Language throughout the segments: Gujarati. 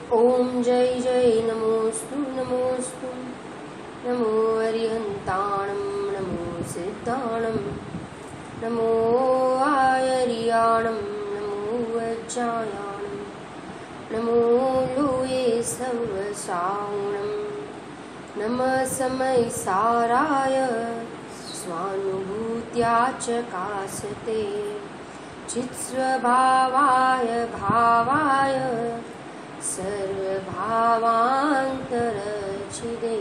ओम जय जय नमोस्तु नमोस्तु नमो हरिहंताणं नमो सिद्धाणं नमो आयरियाणं नमो वज्रायाणं नमो लोये सर्वसावणं नमः समय साराय स्वानुभूत्या च कासते चित्स्वभावाय भावाय सर्वभावांतरचिदे।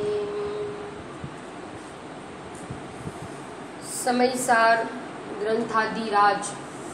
समयसार ग्रंथादिराज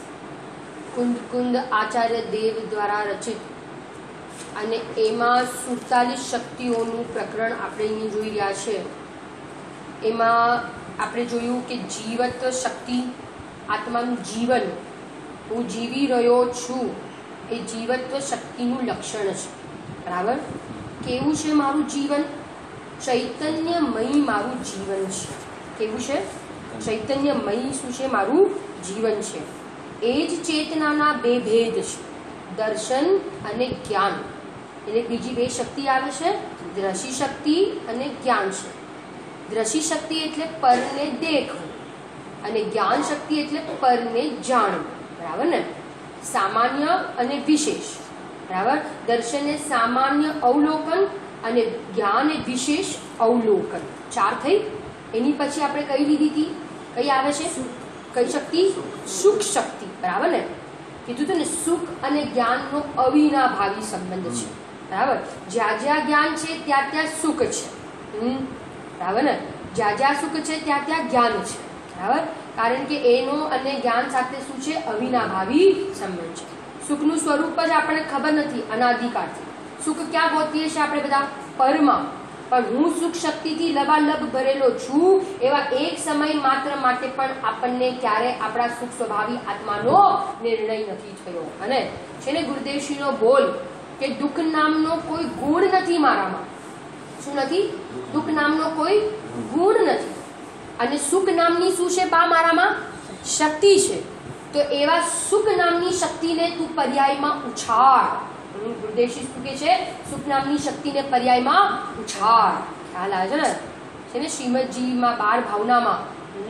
कुंद आचार्य देव द्वारा रचित અને એમાં 47 શક્તિઓનું પ્રકરણ આપણે અહીં જોઈ રહ્યા છે। એમાં આપણે જોયું કે જીવત્વ શક્તિ, આત્માનું જીવન, હું જીવી રહ્યો છું, એ જીવત્વ શક્તિનું લક્ષણ છે। બરાબર? કેવું છે મારું જીવન? ચૈતન્યમય મારું જીવન છે। કેવું છે? ચૈતન્યમય શું છે? મારું જીવન છે। એ જ ચેતનાના બે ભેદ છે, દર્શન અને જ્ઞાન। એટલે બીજી બે શક્તિ આવે છે, દ્રશી શક્તિ અને જ્ઞાન છે। દ્રશી શક્તિ એટલે પરને દેખવું અને જ્ઞાન શક્તિ એટલે પરને જાણવું। બરાબર ને? સામાન્ય અને વિશેષ। બરાબર? દર્શન એ સામાન્ય અવલોકન અને જ્ઞાન એ વિશેષ અવલોકન। ચાર થઈ। એની પછી આપણે કઈ લીધી હતી? કઈ આવે છે? કઈ શક્તિ? સુખ શક્તિ। બરાબર ને? કીધું હતું ને, સુખ અને જ્ઞાનનો અવિનાભાવી સંબંધ છે। બરાબર? જ્યાં જ્યાં જ્ઞાન છે ત્યાં ત્યાં સુખ છે। બરાબર ને? જ્યાં જ્યાં સુખ છે ત્યાં ત્યાં જ્ઞાન છે। બરાબર? કારણ કે એનો અને જ્ઞાન સાથે શું છે? અવિનાભાવી સંબંધ છે। સુખનું સ્વરૂપ જ આપણને ખબર નથી અનાદિકાળથી। સુખ ક્યાં ગોતીએ છીએ આપણે બધા? પરમાં। પણ હું સુખ શક્તિથી લબાલબ ભરેલો છું એવા એક સમય માત્ર માટે પણ આપણને ક્યારે આપણા સુખ સ્વભાવી આત્માનો નિર્ણય નથી થયો। અને છે ને ગુરુદેવશ્રીનો બોલ કે દુઃખ નામનો કોઈ ગુણ નથી મારામાં। શું નથી? દુઃખ નામનો કોઈ ગુણ નથી અને સુખ નામની શું છે બા? મારામાં શક્તિ છે। તો એવા સુખ નામની શક્તિને તું પર્યાયમાં ઉછાળ। ગુરુદેવશ્રી શું કહે છે? સુખ નામની શક્તિને પર્યાયમાં ઉછાળ। ખ્યાલ આવે છે ને? છે ને શ્રીમદજીમાં 12 ભાવનામાં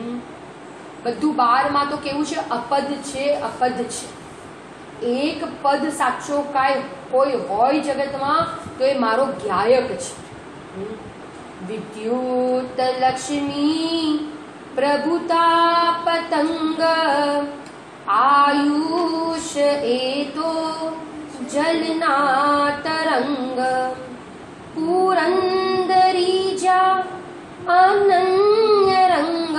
બધું 12માં તો કેવું છે? અપદ છે, અપદ છે। એક પદ સાચો કાંઈ કોઈ હોય જગતમાં તો એ મારો જ્ઞાયક છે। વિદ્યુત લક્ષ્મી પ્રભુતા પતંગ આયુષ એ તો જલના તરંગ પુરંદરી જા અનન્ય રંગ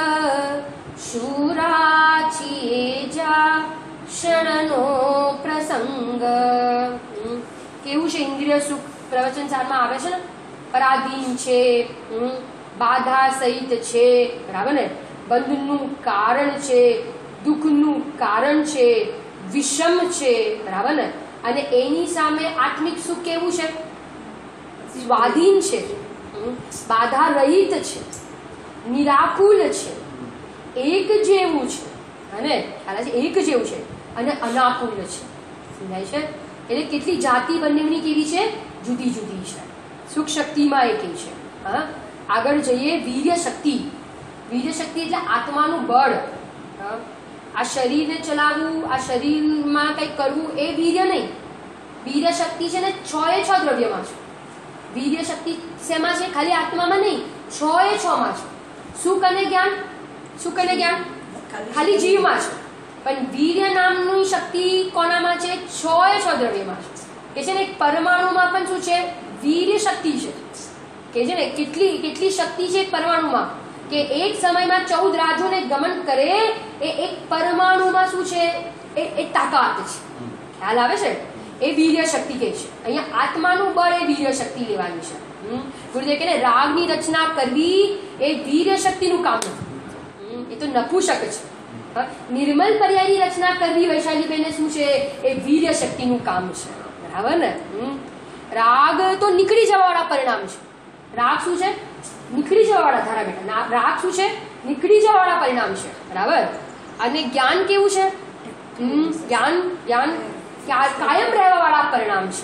શુરાચીએ જા ક્ષણનો પ્રસંગ। કેવું છે? ઇન્દ્રિય સુખ પ્રવચન સારમાં આવે છે ને? પરાધીન છે, બાધા સહિત છે। બરાબર ને? બંધનું કારણ છે, દુઃખનું કારણ છે, વિષમ છે। બરાબર ને? અને એની સામે આત્મિક સુખ કેવું છે? સ્વાધીન છે, બાધા રહિત છે, નિરાકુલ છે, એક જેવું છે। અને ખ્યાલ છે? એક જેવું છે અને અનાકુલ છે। સમજાય છે? એટલે કેટલી જાતિ બંનેની કેવી છે? જુદી જુદી છે। સુખ શક્તિમાં એ કેવી છે? હા, આગળ જઈએ। વીર્ય શક્તિ। વીર્ય શક્તિ એટલે આત્માનું બળ। આ શરીરને ચલાવવું, આ શરીરમાં કંઈક કરવું, એ વીર્ય નહીં। વીર્ય શક્તિ છે ને 6 એ 6 દ્રવ્યમાં છે। વીર્ય શક્તિ શેમાં છે? ખાલી આત્મામાં નહીં, 6 એ 6 માં છે। સુખ અને જ્ઞાન, સુખ અને જ્ઞાન ખાલી જીવમાં છે, પણ વીર્ય નામની શક્તિ કોનામાં છે? 6 એ 6 દ્રવ્યમાં છે। કે છે ને પરમાણુમાં પણ શું છે? વીર્ય શક્તિ છે। કે છે ને કેટલી શક્તિ છે પરમાણુમાં કે એક સમયમાં 14 રાજોને ગમન કરે એ એક પરમાણુમાં શું છે? એ તાકાત છે। ખ્યાલ આવે છે? એ વીર્ય શક્તિ કહે છે। અહીંયા આત્માનું બળ એ વીર્ય શક્તિ લેવાની છે। ગુરુદેવ કહે ને રાગની રચના કરવી એ વીર્ય શક્તિનું કામ નથી, એ તો નપુંસક છે। નિર્મલ પર્યાયની રચના કરવી વૈશાલીબેન શું છે? એ વીર્ય શક્તિનું કામ છે। બરાબર ને? રાગ તો નીકળી જવાવાળા પરિણામ છે। રાગ શું છે? નીકળી જવાવાળા ધારા બેટા। રાગ શું છે? નીકળી જવાવાળા પરિણામ છે। બરાબર? અને જ્ઞાન કેવું છે? જ્ઞાન કાયમ રહેવા વાળા પરિણામ છે।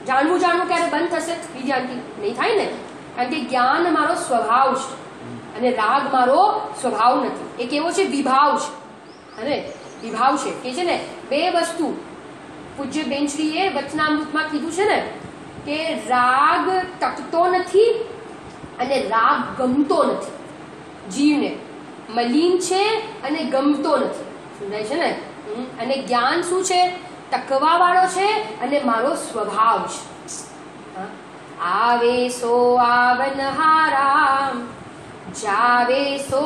જાણવું ક્યારે બંધ થશે વિદ્યાર્થી? નહીં થાય ને, કારણ કે જ્ઞાન મારો સ્વભાવ છે અને રાગ મારો સ્વભાવ નથી. એ કેવો છે? વિભાવ છે. અને વિભાવ છે કે છે ને બે વસ્તુ પૂજ્ય બેનશ્રીએ વચનામૃતમાં કીધું છે ને કે રાગ ટકતો નથી અને રાગ ગમતો નથી. જીવને મલિન છે અને ગમતો નથી. સમજાય છે ને? અને જ્ઞાન શું છે? ટકવા વાળો છે અને મારો સ્વભાવ છે. આવે સો આવનહારા, जावे सो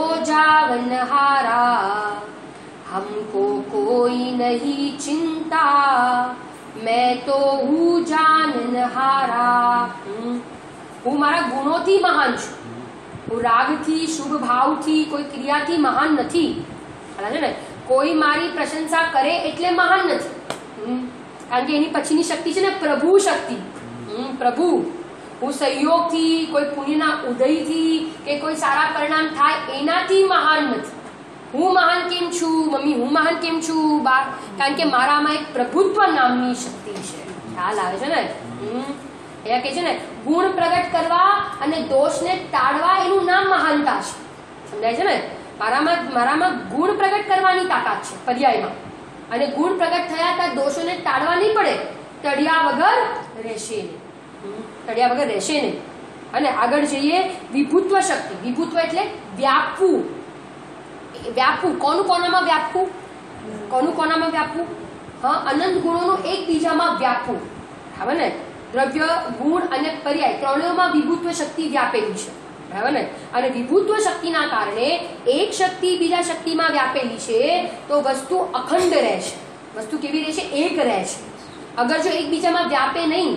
जावनहारा, हमको कोई नहीं चिंता, मैं तो हूँ जाननहारा. હું મારા ગુણોથી મહાન છું. હું રાગથી, શુભ ભાવથી, કોઈ ક્રિયાથી મહાન નથી. છે ને, કોઈ મારી પ્રશંસા કરે એટલે મહાન નથી. કારણ કે એની પછીની શક્તિ છે ને પ્રભુ શક્તિ. પ્રભુ. હું સહયોગથી, કોઈ પુણ્યના ઉદયથી કે કોઈ સારા પરિણામ થાય એનાથી મહાન નથી. હું મહાન કેમ છું મમ્મી? હું મહાન કેમ છું બા? કારણ કે મારામાં એક પ્રભુત્વ નામની શક્તિ છે. ખ્યાલ આવે છે ને? અહીંયા કે છે ને ગુણ પ્રગટ કરવા અને દોષને ટાળવા એનું નામ મહાનતા છે. સમજાય છે ને? મારામાં ગુણ પ્રગટ કરવાની તાકાત છે પર્યાયમાં. અને ગુણ પ્રગટ થયા ત્યાં દોષોને ટાળવા નહીં પડે. ટળ્યા વગર રહેશે નહીં. ટળ્યા વગર રહેશે નહીં. અને આગળ જઈએ વિભુત્વ શક્તિ. વિભુત્વ એટલે વ્યાપવું. વ્યાપવું કોનું કોનામાં વ્યાપવું? કોનું કોનામાં વ્યાપવું? હા, અનંત ગુણોનું એકબીજામાં વ્યાપવું. બરાબર ને? દ્રવ્ય, ગુણ અને પર્યાય ત્રણેયમાં વિભુત્વ શક્તિ વ્યાપેલી છે. બરાબર ને? અને વિભુત્વ શક્તિના કારણે એક શક્તિ બીજા શક્તિમાં વ્યાપેલી છે તો વસ્તુ અખંડ રહે છે. વસ્તુ કેવી રહે છે? એક રહે છે. અગર જો એકબીજામાં વ્યાપે નહીં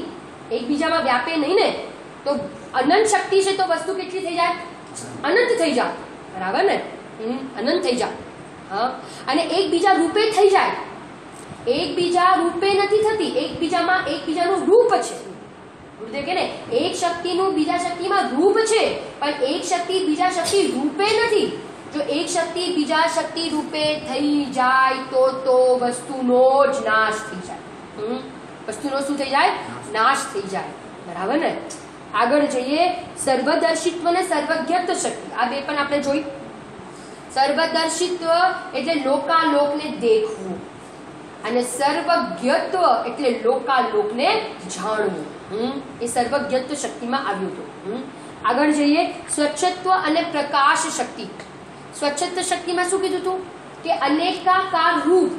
ને તો અનંત શક્તિ છે તો વસ્તુ કેટલી થઈ જાય? અનંત થઈ જાય. બરાબર ને? અનંત થઈ જાય. હા, અને એકબીજા રૂપે થઈ જાય. એકબીજા રૂપે નથી થતી, એકબીજાનું રૂપ છે. ગુરુદેવ કે ને એક શક્તિનું બીજા શક્તિમાં રૂપ છે પણ એક શક્તિ બીજા શક્તિ રૂપે નથી. જો એક શક્તિ બીજા શક્તિ રૂપે થઈ જાય તો વસ્તુનો જ નાશ થઈ જાય. વસ્તુનો શું થઈ જાય? નાશ થઈ જાય. બરાબર ને? આગળ જઈએ સર્વદર્શિત્વ અને સર્વજ્ઞત્વ શક્તિ. આ બે પણ આપણે જોઈ. સર્વદર્શિત્વ એટલે લોકાલોકને દેખવું અને સર્વજ્ઞત્વ એટલે લોકાલોકને જાણવું. એ સર્વજ્ઞત્વ શક્તિમાં આવ્યું હતું. આગળ જઈએ સ્વચ્છત્વ અને પ્રકાશ શક્તિ. સ્વચ્છત્વ શક્તિમાં શું કીધું હતું? કે અનેકાકાર રૂપ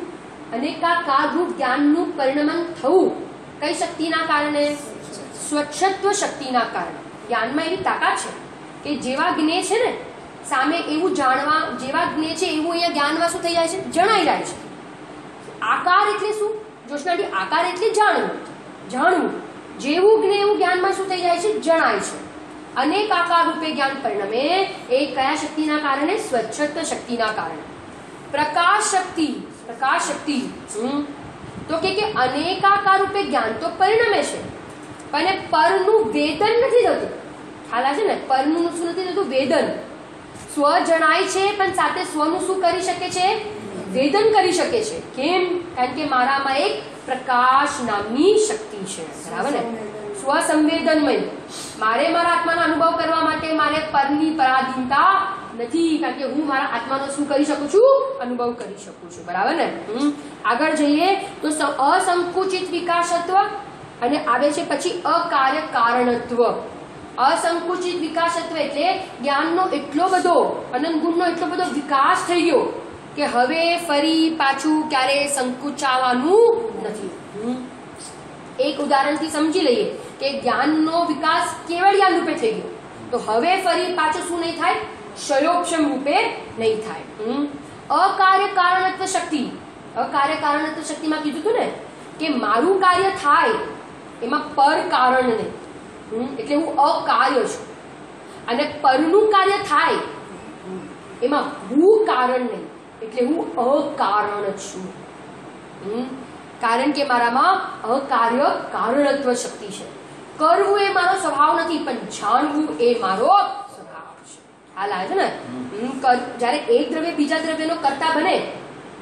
જ્ઞાનનું પરિણમન થવું કઈ શક્તિના કારણે? સ્વચ્છત્વ શક્તિના કારણે. જ્ઞાનમાં એવી તાકાત છે કે જેવા જ્ઞે છે ને સામે એવું જાણવા, જેવા જ્ઞે છે એવું અહીંયા જ્ઞાનમાં શું થઈ જાય છે? જણાઈ જાય છે. આકાર એટલે શું? જોશનાડી, આકાર એટલે જાણવું. જેવું જ્ઞે એવું જ્ઞાનમાં શું થઈ જાય છે? જણાય છે. અનેક આકાર રૂપે જ્ઞાન પરિણમે એ કયા શક્તિના કારણે? સ્વચ્છત્વ શક્તિના કારણે. પ્રકાશ શક્તિ તો કે અનેકાકાર રૂપે જ્ઞાન તો પરિણમે છે પણ પરનું વેદન નથી થતું. ખ્યાલ આવે છે ને? પરનું શું નથી થતું? વેદન. સ્વ જણાય છે પણ સાથે સ્વનું શું કરી શકે છે? વેદન કરી શકે છે. કેમ? કારણ કે મારામાં એક પ્રકાશ નામની શક્તિ છે. બરાબર ને? સ્વસંવેદનમય. મારે મારા આત્માનો અનુભવ કરવા માટે મારે પરની પરાધીનતા નથી. કારણ કે હું મારા આત્માનો શું કરી શકું છું? અનુભવ કરી શકું છું. બરાબર ને? આગળ જઈએ તો અસંકુચિત વિકાસત્વ અને આવે છે પછી અકાર્ય કારણત્વ. અસંકુચિત વિકાસત્વ એટલે જ્ઞાનનો એટલો બધો, અનંત ગુણનો એટલો બધો વિકાસ થઈ ગયો કે હવે ફરી પાછું ક્યારે સંકુચાવાનું નથી. એક ઉદાહરણથી સમજી લઈએ કે જ્ઞાનનો વિકાસ કેવળિયા રૂપે થઈ ગયો તો હવે ફરી પાછું શું નહીં થાય? ક્ષયોક્ષમ રૂપે નહીં થાય. અકાર્ય કારણત્વ શક્તિ. અકાર્ય કારણત્વ શક્તિમાં કીધું હતું ને કે મારું કાર્ય થાય એમાં પર કારણ નહીં, એટલે હું અકાર્ય છું. અને પરનું કાર્ય થાય એમાં હું કારણ નહીં, એટલે હું અકારણ છું. કારણ કે મારામાં અકાર્ય કારણત્વ શક્તિ છે. કરવું એ મારો સ્વભાવ નથી પણ જાણવું એ મારો સ્વભાવ છે. હાલ આવે છે ને? જ્યારે એક દ્રવ્ય બીજા દ્રવ્યનો કર્તા બને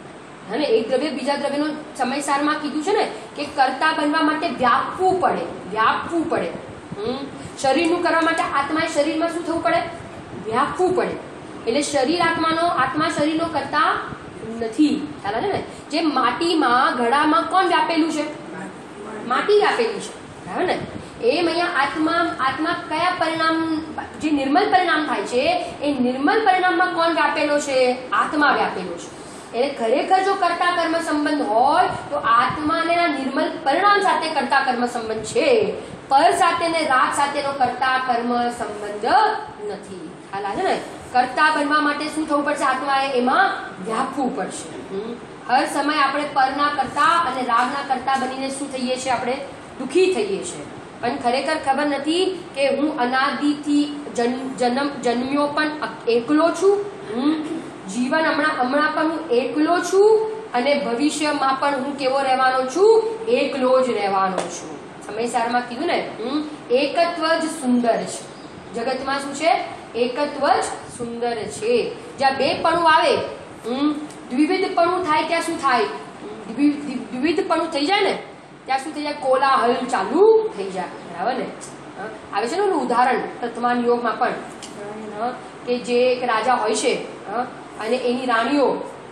અને એક દ્રવ્ય બીજા દ્રવ્યનો સમયસારમાં કીધું છે ને કે કર્તા બનવા માટે વ્યાપવું પડે. શરીરનું કરવા માટે આત્માએ શરીરમાં શું થવું પડે? વ્યાપવું પડે. એટલે શરીર આત્મા શરીરનો કરતા નથી. ખ્યાલ છે ને? જે માટીમાં ઘડામાં કોણ વ્યાપેલું છે? માટી વ્યાપેલી છે, બરાબર ને? એમ અહીંયા આત્મા કયા પરિણામ, જે નિર્મલ પરિણામ થાય છે એ નિર્મલ પરિણામમાં કોણ વ્યાપેલો છે? આત્મા વ્યાપેલો છે. એટલે ખરેખર જો કર્તા કર્મ સંબંધ હોય તો આત્માને નિર્મલ પરિણામ સાથે કર્તા કર્મ સંબંધ છે, પર સાથે ને રાગ સાથેનો કર્તા કર્મ સંબંધ નથી. ખ્યાલ આવે ને? કર્તા બનવા માટે શું થવું પડશે? આત્માએ એમાં વ્યાપવું પડશે. હર સમય આપણે પરના કરતા અને રાગના કરતા બનીને શું થઈએ છીએ? આપણે દુઃખી થઈએ છીએ. પણ ખરેખર ખબર નથી કે હું અનાદિથી જન્મ્યો પણ એકલો છું. જીવન હમણાં પણ હું એકલો છું અને ભવિષ્યમાં પણ હું કેવો રહેવાનો છું? એકલો જ રહેવાનો છું. સમયસારમાં કીધું ને, એકત્વ જ સુંદર છે. જગતમાં શું છે? એકત્વ જ સુંદર છે. જ્યાં બે પણું આવે, દ્વિવિધપણું થાય ત્યાં શું થાય? દ્વિવિધપણું થઈ જાય ને ત્યાં શું થઈ જાય? કોલાહલ ચાલુ થઈ જાય, બરાબર ને? આવે છે ને ઉદાહરણ તત્વાન યોગમાં પણ કે જે એક રાજા હોય છે અને એની રાણીઓ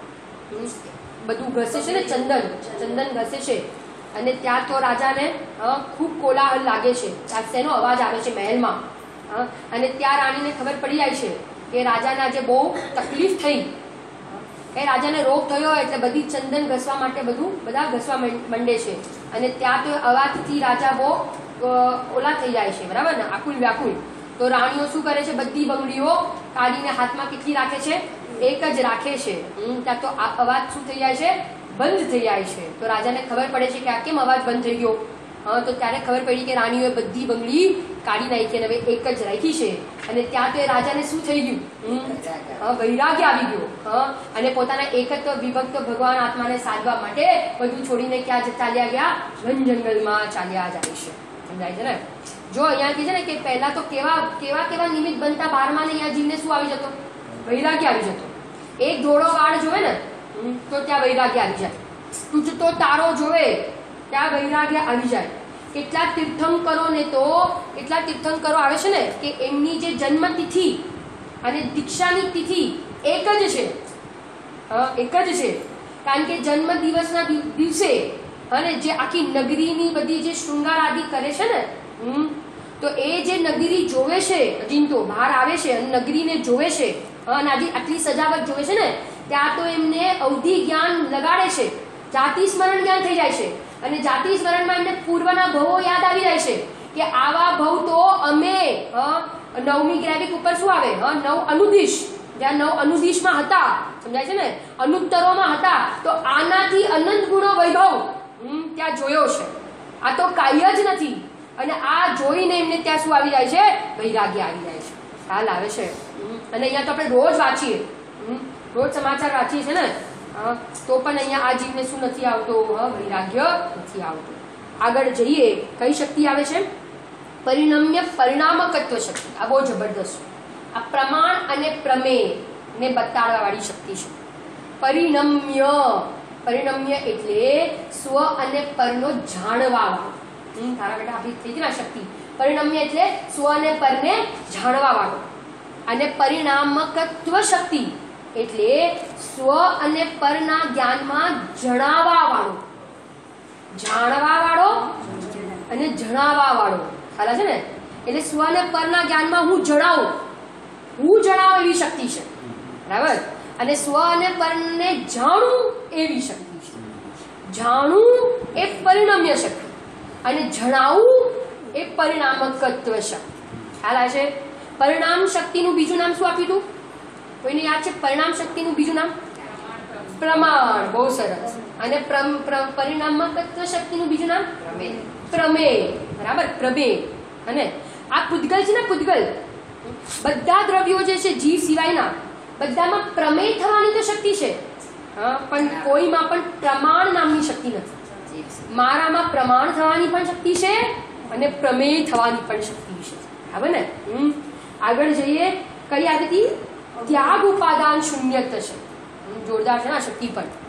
બધું ઘસે છે ને, ચંદન ઘસે છે, અને ત્યાં તો રાજાને ખૂબ કોલાહલ લાગે છે. શેનો અવાજ આવે છે મહેલમાં? અને ત્યાં રાણીને ખબર પડી જાય છે કે રાજાને આજે બહુ તકલીફ થઈ, એ રાજાને રોગ થયો એટલે બધી ચંદન ઘસવા માટે બધા ઘસવા માંડે છે. અને ત્યાં તો અવાજથી રાજા બહુ ઓલા થઈ જાય છે, બરાબર ને? આકુલ વ્યાકુલ. તો રાણીઓ શું કરે છે? બધી બંગડીઓ કાઢીને હાથમાં કેટલી રાખે છે? એક જ રાખે છે. ત્યાં તો અવાજ શું થઈ જાય છે? બંધ થઈ જાય છે. તો રાજાને ખબર પડે છે કે આ કેમ અવાજ બંધ થઈ ગયો? તો ત્યારે ખબર પડી કે રાણીઓએ બધી બંગડી કાઢી નાખી અને હવે એક જ રાખી છે. અને ત્યાં તો એ રાજાને શું થઈ ગયું? વૈરાગ્ય આવી ગયો. અને પોતાના એકત્વ વિભક્ત ભગવાન આત્માને સાધવા માટે બધું છોડીને ક્યાં ચાલ્યા ગયા? વન જંગલમાં ચાલ્યા જાય છે. સમજાય છે ને? જો અહીંયા કહે છે ને કે પહેલા તો કેવા નિમિત્ત બનતા 12માં ને અહીંયા જીવને શું આવી જતો? વૈરાગ્ય આવી જતો. એક ધોળો વાળ જોવે ને તો ત્યાં વૈરાગ્ય આવી જાય. તૂટતો તારો જોવે ત્યાં વૈરાગ્ય આવી જાય. કેટલાક તીર્થંકરો આવે છે ને કે એમની જે જન્મ તિથિ અને દીક્ષાની તિથિ એક જ છે. કારણ કે જન્મ દિવસના દિવસે અને જે આખી નગરીની બધી જે શૃંગાર આદિ કરે છે ને, તો એ જે નગરી જોવે છે, અજીન તો બહાર આવે છે અને નગરીને જોવે છે અને આટલી સજાવટ જોવે છે ને, ત્યાં તો એમને અવધિ જ્ઞાન લગાડે છે. જાતિ સ્મરણ જ્ઞાન થઈ જાય છે. અને જાતિ સ્મરણમાં એમને પૂર્વના ભવો યાદ આવી જાય છે કે આવા ભવ તો અમે 9મી ગ્રેવિક ઉપર શું આવે? 9 અનુદિશ, જ્યાં 9 અનુદિશમાં હતા, સમજાય છે ને? અનુત્તરોમાં હતા. તો આનાથી અનંત ગુણો વૈભવ ત્યાં જોયો છે. આ તો કાંઈ જ નથી. અને આ જોઈને એમને ત્યાં શું આવી જાય છે? વૈરાગ્ય આવી જાય છે. ખ્યાલ આવે છે? અને અહીંયા તો આપણે રોજ વાંચીએ, રોજ સમાચાર વાંચીએ છીએ ને, તો પણ અહીંયા આ જીવને શું નથી આવતો? વૈરાગ્ય નથી આવતો. આગળ જઈએ, કઈ શક્તિ આવે છે? પરિણમ્ય પરિણામકત્વ શક્તિ. આ બહુ જબરદસ્ત છે. આ પ્રમાણ અને પ્રમેય ને બતાડવા વાળી શક્તિ છે. પરિણમ્ય એટલે સ્વ અને પરનો જાણવા વાળો. તારા બેટા આપી થઈ ગઈ ને શક્તિ. પરિણમ્ય એટલે સ્વ અને પરને જાણવા વાળો. અને પરિણામકત્વ શક્તિ એટલે સ્વ અને પરના જ્ઞાનમાં જણાવવા વાળો. જાણવા વાળો અને જણાવવા વાળો. ખ્યાલ છે ને? એટલે સ્વ અને પરના જ્ઞાનમાં હું જણાવું એવી શક્તિ છે, બરાબર? અને સ્વ અને પરને જાણું એવી શક્તિ છે. જાણું એ પરિણમ્ય શક્તિ અને જણાવું એ પરિણામકત્વ શક્તિ. ખ્યાલ આવે છે? પરિણામ શક્તિનું બીજું નામ શું આપ્યું હતું? કોઈને યાદ છે? પરિણામ શક્તિનું બીજું નામ? પ્રમાણ. બહુ સરસ. અને પરિણામકત્વ શક્તિનું બીજું નામ? પ્રમેય. બરાબર? પ્રમેય. અને આ પૂતગલ છે ને, પૂતગલ બધા દ્રવ્યો જે છે જીવ સિવાયના બધામાં પ્રમેય થવાની તો શક્તિ છે, પણ કોઈમાં પણ પ્રમાણ નામની શક્તિ નથી. મારામાં પ્રમાણ થવાની પણ શક્તિ છે અને પ્રમેય થવાની પણ શક્તિ છે, બરાબર ને? આગળ જઈએ, કઈ આવી હતી? ત્યાગ ઉપાદાન શૂન્યત છે. જોરદાર છે ને આ શક્તિ પણ.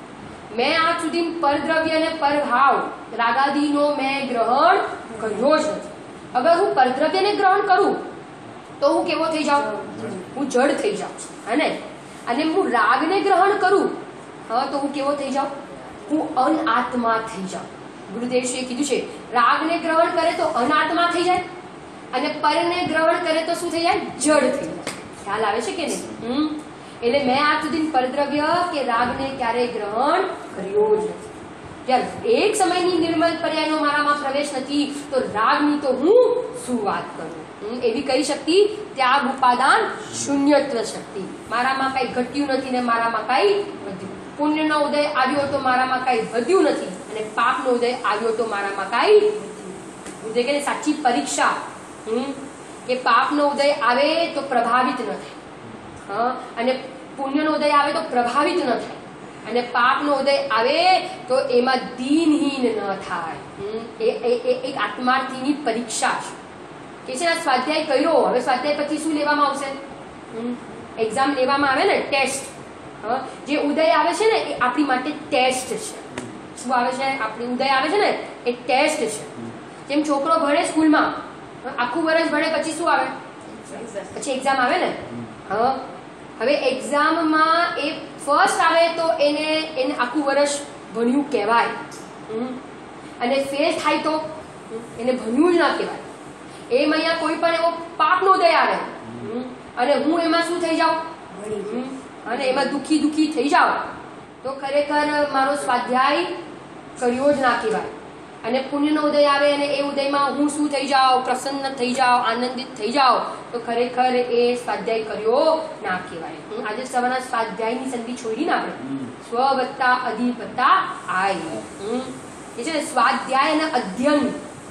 મેં આજ સુધી પરદ્રવ્ય અને પરભાવ રાગાદીનો મેં ગ્રહણ કર્યો જ નથી. અગર હું પરદ્રવ્યને ગ્રહણ કરું તો હું કેવો થઈ જાઉં? હું જડ થઈ જાઉં, હે ને? અને હું રાગને ગ્રહણ કરું તો હું કેવો થઈ જાઉં? હું અનાત્મા થઈ જાઉં. ગુરુદેવશ્રીએ કીધું છે રાગને ગ્રહણ કરે તો અનાત્મા થઈ જાય અને પરને ગ્રહણ કરે તો શું થઈ જાય? જડ થઈ જાય. ખ્યાલ આવે છે કે નહીં? એટલે મેં આજ સુધી પરદ્રવ્ય કે રાગને ક્યારેય ગ્રહણ કર્યો જ નથી. જ્યારે એક સમયની નિર્મલ પર્યાયનો મારામાં પ્રવેશ નથી તો રાગની તો હું શું વાત કરું? એવી કઈ શક્તિ? ત્યાગ ઉપાદાન શૂન્યત્વ શક્તિ. મારામાં કઈ ઘટ્યું નથી ને મારામાં કઈ વધ્યું. પુણ્યનો ઉદય આવ્યો તો મારામાં કઈ વધ્યું નથી અને પાપનો ઉદય આવ્યો તો મારામાં કઈ ઉદય કે સાચી પરીક્ષા કે પાપનો ઉદય આવે તો પ્રભાવિત ન થાય અને પુણ્યનો ઉદય આવે તો પ્રભાવિત ન થાય અને પાપનો ઉદય આવે તો એમાં દીનહીન ન થાય. એ એક આત્માર્થીની પરીક્ષા છે કે છે આ સ્વાધ્યાય કર્યો, હવે સ્વાધ્યાય પછી શું લેવામાં આવશે? એક્ઝામ લેવામાં આવે ને, ટેસ્ટ. જે ઉદય આવે છે ને એ આપણી માટે ટેસ્ટ છે. શું આવે છે? આપણી ઉદય આવે છે ને એ ટેસ્ટ છે. જેમ છોકરો ભણે સ્કૂલમાં આખું વર્ષ ભણે પછી શું આવે? પછી એક્ઝામ આવે ને. હવે એક્ઝામમાં એ ફર્સ્ટ આવે તો એને આખું વર્ષ ભણ્યું કહેવાય અને ફેલ થાય તો એને ભણ્યું જ ના કહેવાય. એમ અહીંયા કોઈ પણ એવો પાપનો ઉદય આવે અને હું એમાં શું થઈ જાઉં અને એમાં દુખી થઈ જાઉં તો ખરેખર મારો સ્વાધ્યાય કર્યો જ ના કહેવાય. અને પુણ્યનો ઉદય આવે અને એ ઉદયમાં હું શું થઈ જાઉં? પ્રસન્ન થઈ જાઉં, આનંદિત થઈ જાઉં તો ખરેખર એ સ્વાધ્યાય કર્યો ના કહેવાય. આજે સવારના સ્વાધ્યાયની સંધિ છોડીને આપણે સ્વ વત્તા અધિવત્તા આય એ છે ને, સ્વાધ્યાય અને અધ્યયન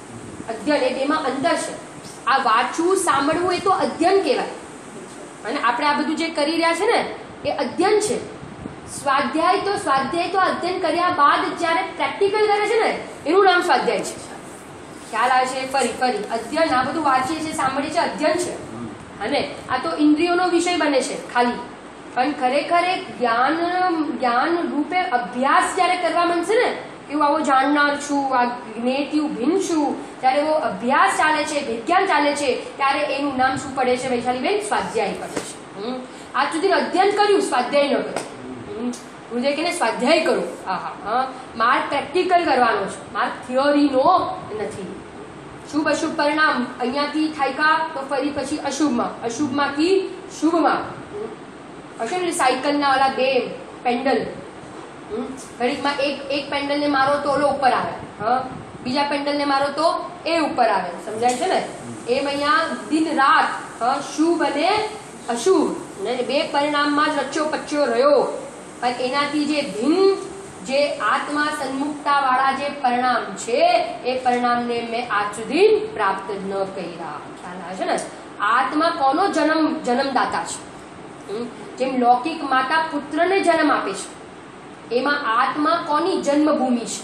એ બેમાં અંતર છે. આ વાંચવું સાંભળવું એ તો અધ્યયન કહેવાય અને આપણે આ બધું જે કરી રહ્યા છે ને એ અધ્યયન છે. સ્વાધ્યાય તો અધ્યયન કર્યા બાદ જ્યારે પ્રેક્ટિકલ કરે છે ને એનું નામ સ્વાધ્યાય છે. ખ્યાલ આવે છે? ફરી અધ્યયન. આ બધું વાંચીએ છીએ, સાંભળીએ છીએ, અધ્યયન છે. અને આ તો ઇન્દ્રિયોનો વિષય બને છે ખાલી. પણ ખરેખર એ જ્ઞાન રૂપે અભ્યાસ જ્યારે કરવા માંડશે ને, એવું આવો જાણનાર છું, આ જ્ઞેયથી ભિન્ન છું, ત્યારે એવો અભ્યાસ ચાલે છે, વિજ્ઞાન ચાલે છે, ત્યારે એનું નામ શું પડે છે વૈશાલીબેન? સ્વાધ્યાય પડે છે. આજ સુધી અધ્યયન કર્યું, સ્વાધ્યાય ન કર્યું. ગુરુદેવ કે સ્વાધ્યાય કરો. માર્ગ પ્રેક્ટિકલ કરવાનો છે, માર્ગ થિયોરીનો નથી. શુભ અશુભ પરિણામ અહીંયાથી થાય તો ફરી પછી અશુભમાં, અશુભમાંથી શુભમાં. હશે ને સાયકલના ઓલા બે પેન્ડલ, ઘડીકમાં એક પેન્ડલને મારો તો ઓલો ઉપર આવે, બીજા પેન્ડલને મારો તો એ ઉપર આવે. સમજાય છે ને? એમ અહીંયા દિન રાત શુભ અને અશુભ બે પરિણામમાં જ રચ્યો પચ્યો રહ્યો. પણ એનાથી જે ભિન્ન, જે આત્મા સન્મુખતા વાળા જે પરિણામ છે એ પરિણામને મેં આજ સુધી પ્રાપ્ત ન કર્યા. ખ્યાલ આવે છે ને? આત્મા કોનો જન્મદાતા છે? જેમ લૌકિક માતા પુત્રને જન્મ આપે છે, એમાં આત્મા કોની જન્મભૂમિ છે?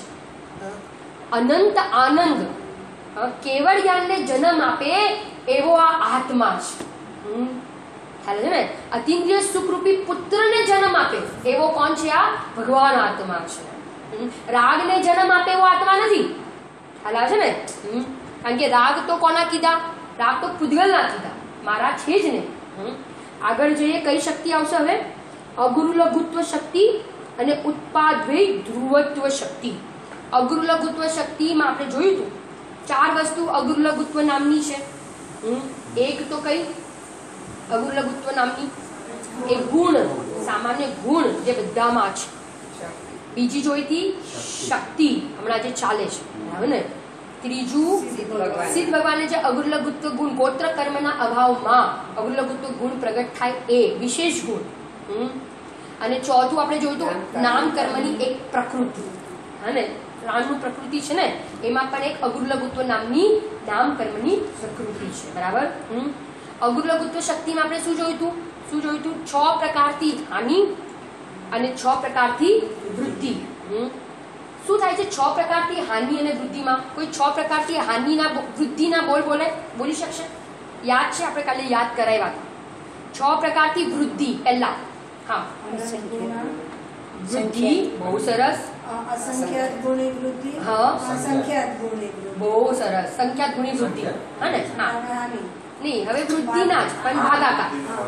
અનંત આનંદ કેવળ જ્ઞાનને જન્મ આપે એવો આ આત્મા છે. ખ્યાલ છે ને? અતિન્દ્રિય સુખરૂપી પુત્રને જન્મ આપે એવો કોણ છે? આ ભગવાન આત્મા છે. રાગને જન્મ આપે એવો આત્મા નથી. ખ્યાલ આવે છે ને? કારણ કે રાગ તો કોના કીધા? રાગ તો પૂતગલના કીધા, મારા છે જ ને. આગળ જઈએ, કઈ શક્તિ આવશે હવે? અગુરુ લઘુત્વ શક્તિ અને ઉત્પાદ્વય ધ્રુવત્વ શક્તિ. અગુરુ લઘુત્વ શક્તિમાં આપણે જોયું હતું 4 વસ્તુ અગુરુ લઘુત્વ નામની છે. એક તો કઈ અગુરુ લઘુત્વ નામની? એ ગુણ, સામાન્ય ગુણ જે બધામાં છે. બીજી જોઈતી શક્તિ, હમણાં જે ચાલે છે, બરાબર ને? ત્રીજું સિદ્ધ ભગવાને જે અગુરુ લઘુત્વ ગુણ, ગોત્ર કર્મના અભાવમાં અગુરુ લઘુત્વ ગુણ પ્રગટ થાય એ વિશેષ ગુણ. અને ચોથું આપણે જોયું તો નામ કર્મની એક પ્રકૃતિ. હા ને? પ્રાણનું પ્રકૃતિ છે ને, એમાં પણ એક અગુરુ લઘુત્વ નામની નામ કર્મની પ્રકૃતિ છે. બરાબર? અગુરુ લઘુત્વ શક્તિમાં આપણે શું જોયું હતું? 6 પ્રકારથી હાનિ અને 6 પ્રકારથી વૃદ્ધિ. શું થાય છે 6 પ્રકારથી હાનિ અને વૃદ્ધિમાં? કોઈ 6 પ્રકારથી હાનિના વૃદ્ધિના બોલી શકશે? યાદ છે? આપણે કાલે યાદ કરાવ્યા હતા. 6 પ્રકારથી વૃદ્ધિ. પહેલા વૃદ્ધિ, બહુ સરસ. असंख्यात गुणी वृद्धि हाँ असंख्यात गुणी वृद्धि બહુ સરસ સંખ્યાત ગુણી વૃદ્ધિ હા ને હા हानि નહીં હવે વૃદ્ધિના જ પણ ભાગાકાર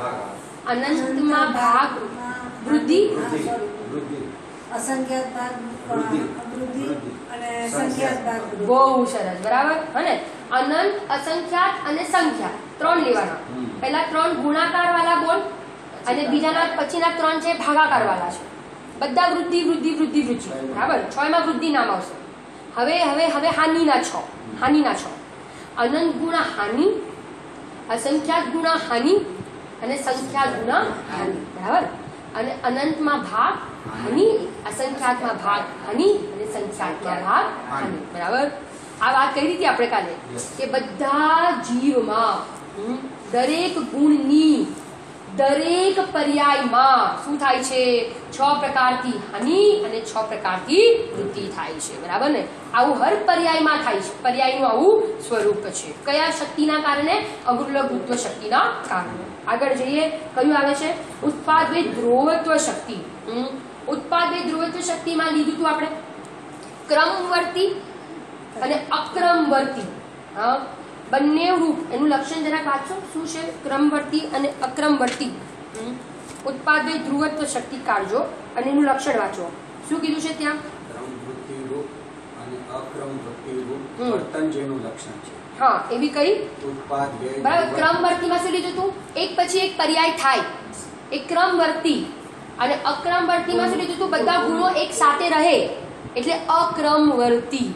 અનંતમાં ભાગ વૃદ્ધિ असंख्यात भाग वृद्धि અને સંખ્યાત ભાગ વૃદ્ધિ બહુ સરસ બરાબર હા ને અનંત અસંખ્યાત અને સંખ્યા ત્રણ લેવાના પહેલા ત્રણ ગુણાકાર વાળા બોલ અને બીજાના પછીના ત્રણ છે ભાગાકાર વાળા છે બધા વૃદ્ધિ વૃદ્ધિ વૃદ્ધિ વૃદ્ધિ બરાબર 6 માં વૃદ્ધિ નામ આવશે હવે હવે હવે હાનિના 6 અનંત ગુણા હાનિ અસંખ્યાત ગુણા હાનિ અને સંખ્યાત ગુણા હાનિ બરાબર અને અનંતમાં ભાગ હાનિ અસંખ્યાતમાં ભાગ હાનિ અને સંખ્યાતમાં ભાગ હાનિ બરાબર આ વાત કઈ રીતે આપણે કાલે કે બધા જીવમાં દરેક ગુણની દરેક પર્યાયમાં શું થાય છે 6 પ્રકારથી હાનિ અને 6 પ્રકારથી વૃદ્ધિ થાય છે બરાબર ને આવું હર પર્યાયમાં થાય છે પર્યાયનું આવું સ્વરૂપ છે કયા શક્તિના કારણે અગુરલઘુત્વ શક્તિના કારણે આગળ જઈએ કયું આવે છે ઉત્પાદ વે ધ્રુવત્વ શક્તિ ઉત્પાદ વે ધ્રુવત્વ શક્તિમાં લીધું હતું આપણે ક્રમવર્તી અને અક્રમવર્તી હા બંને રૂપ એનું લક્ષણ જરા વાંચો શું છે ક્રમવર્તી અને અક્રમવર્તી ઉત્પાદ વે ધ્રુવત્વ શક્તિ કાઢજો અને એનું લક્ષણ વાંચો શું કીધું છે ત્યાં ક્રમવૃત્તિ રૂપ અને અક્રમવૃત્તિ રૂપ વર્તન જેનું લક્ષણ છે હા એવી કઈ ઉત્પાદ વે બરાબર ક્રમવર્તીમાં શું લીધું તું એક પછી એક પર્યાય થાય એક ક્રમવર્તી અને અક્રમવર્તીમાં શું લીધું તું બધા ગુણો એક સાથે રહે એટલે અક્રમવર્તી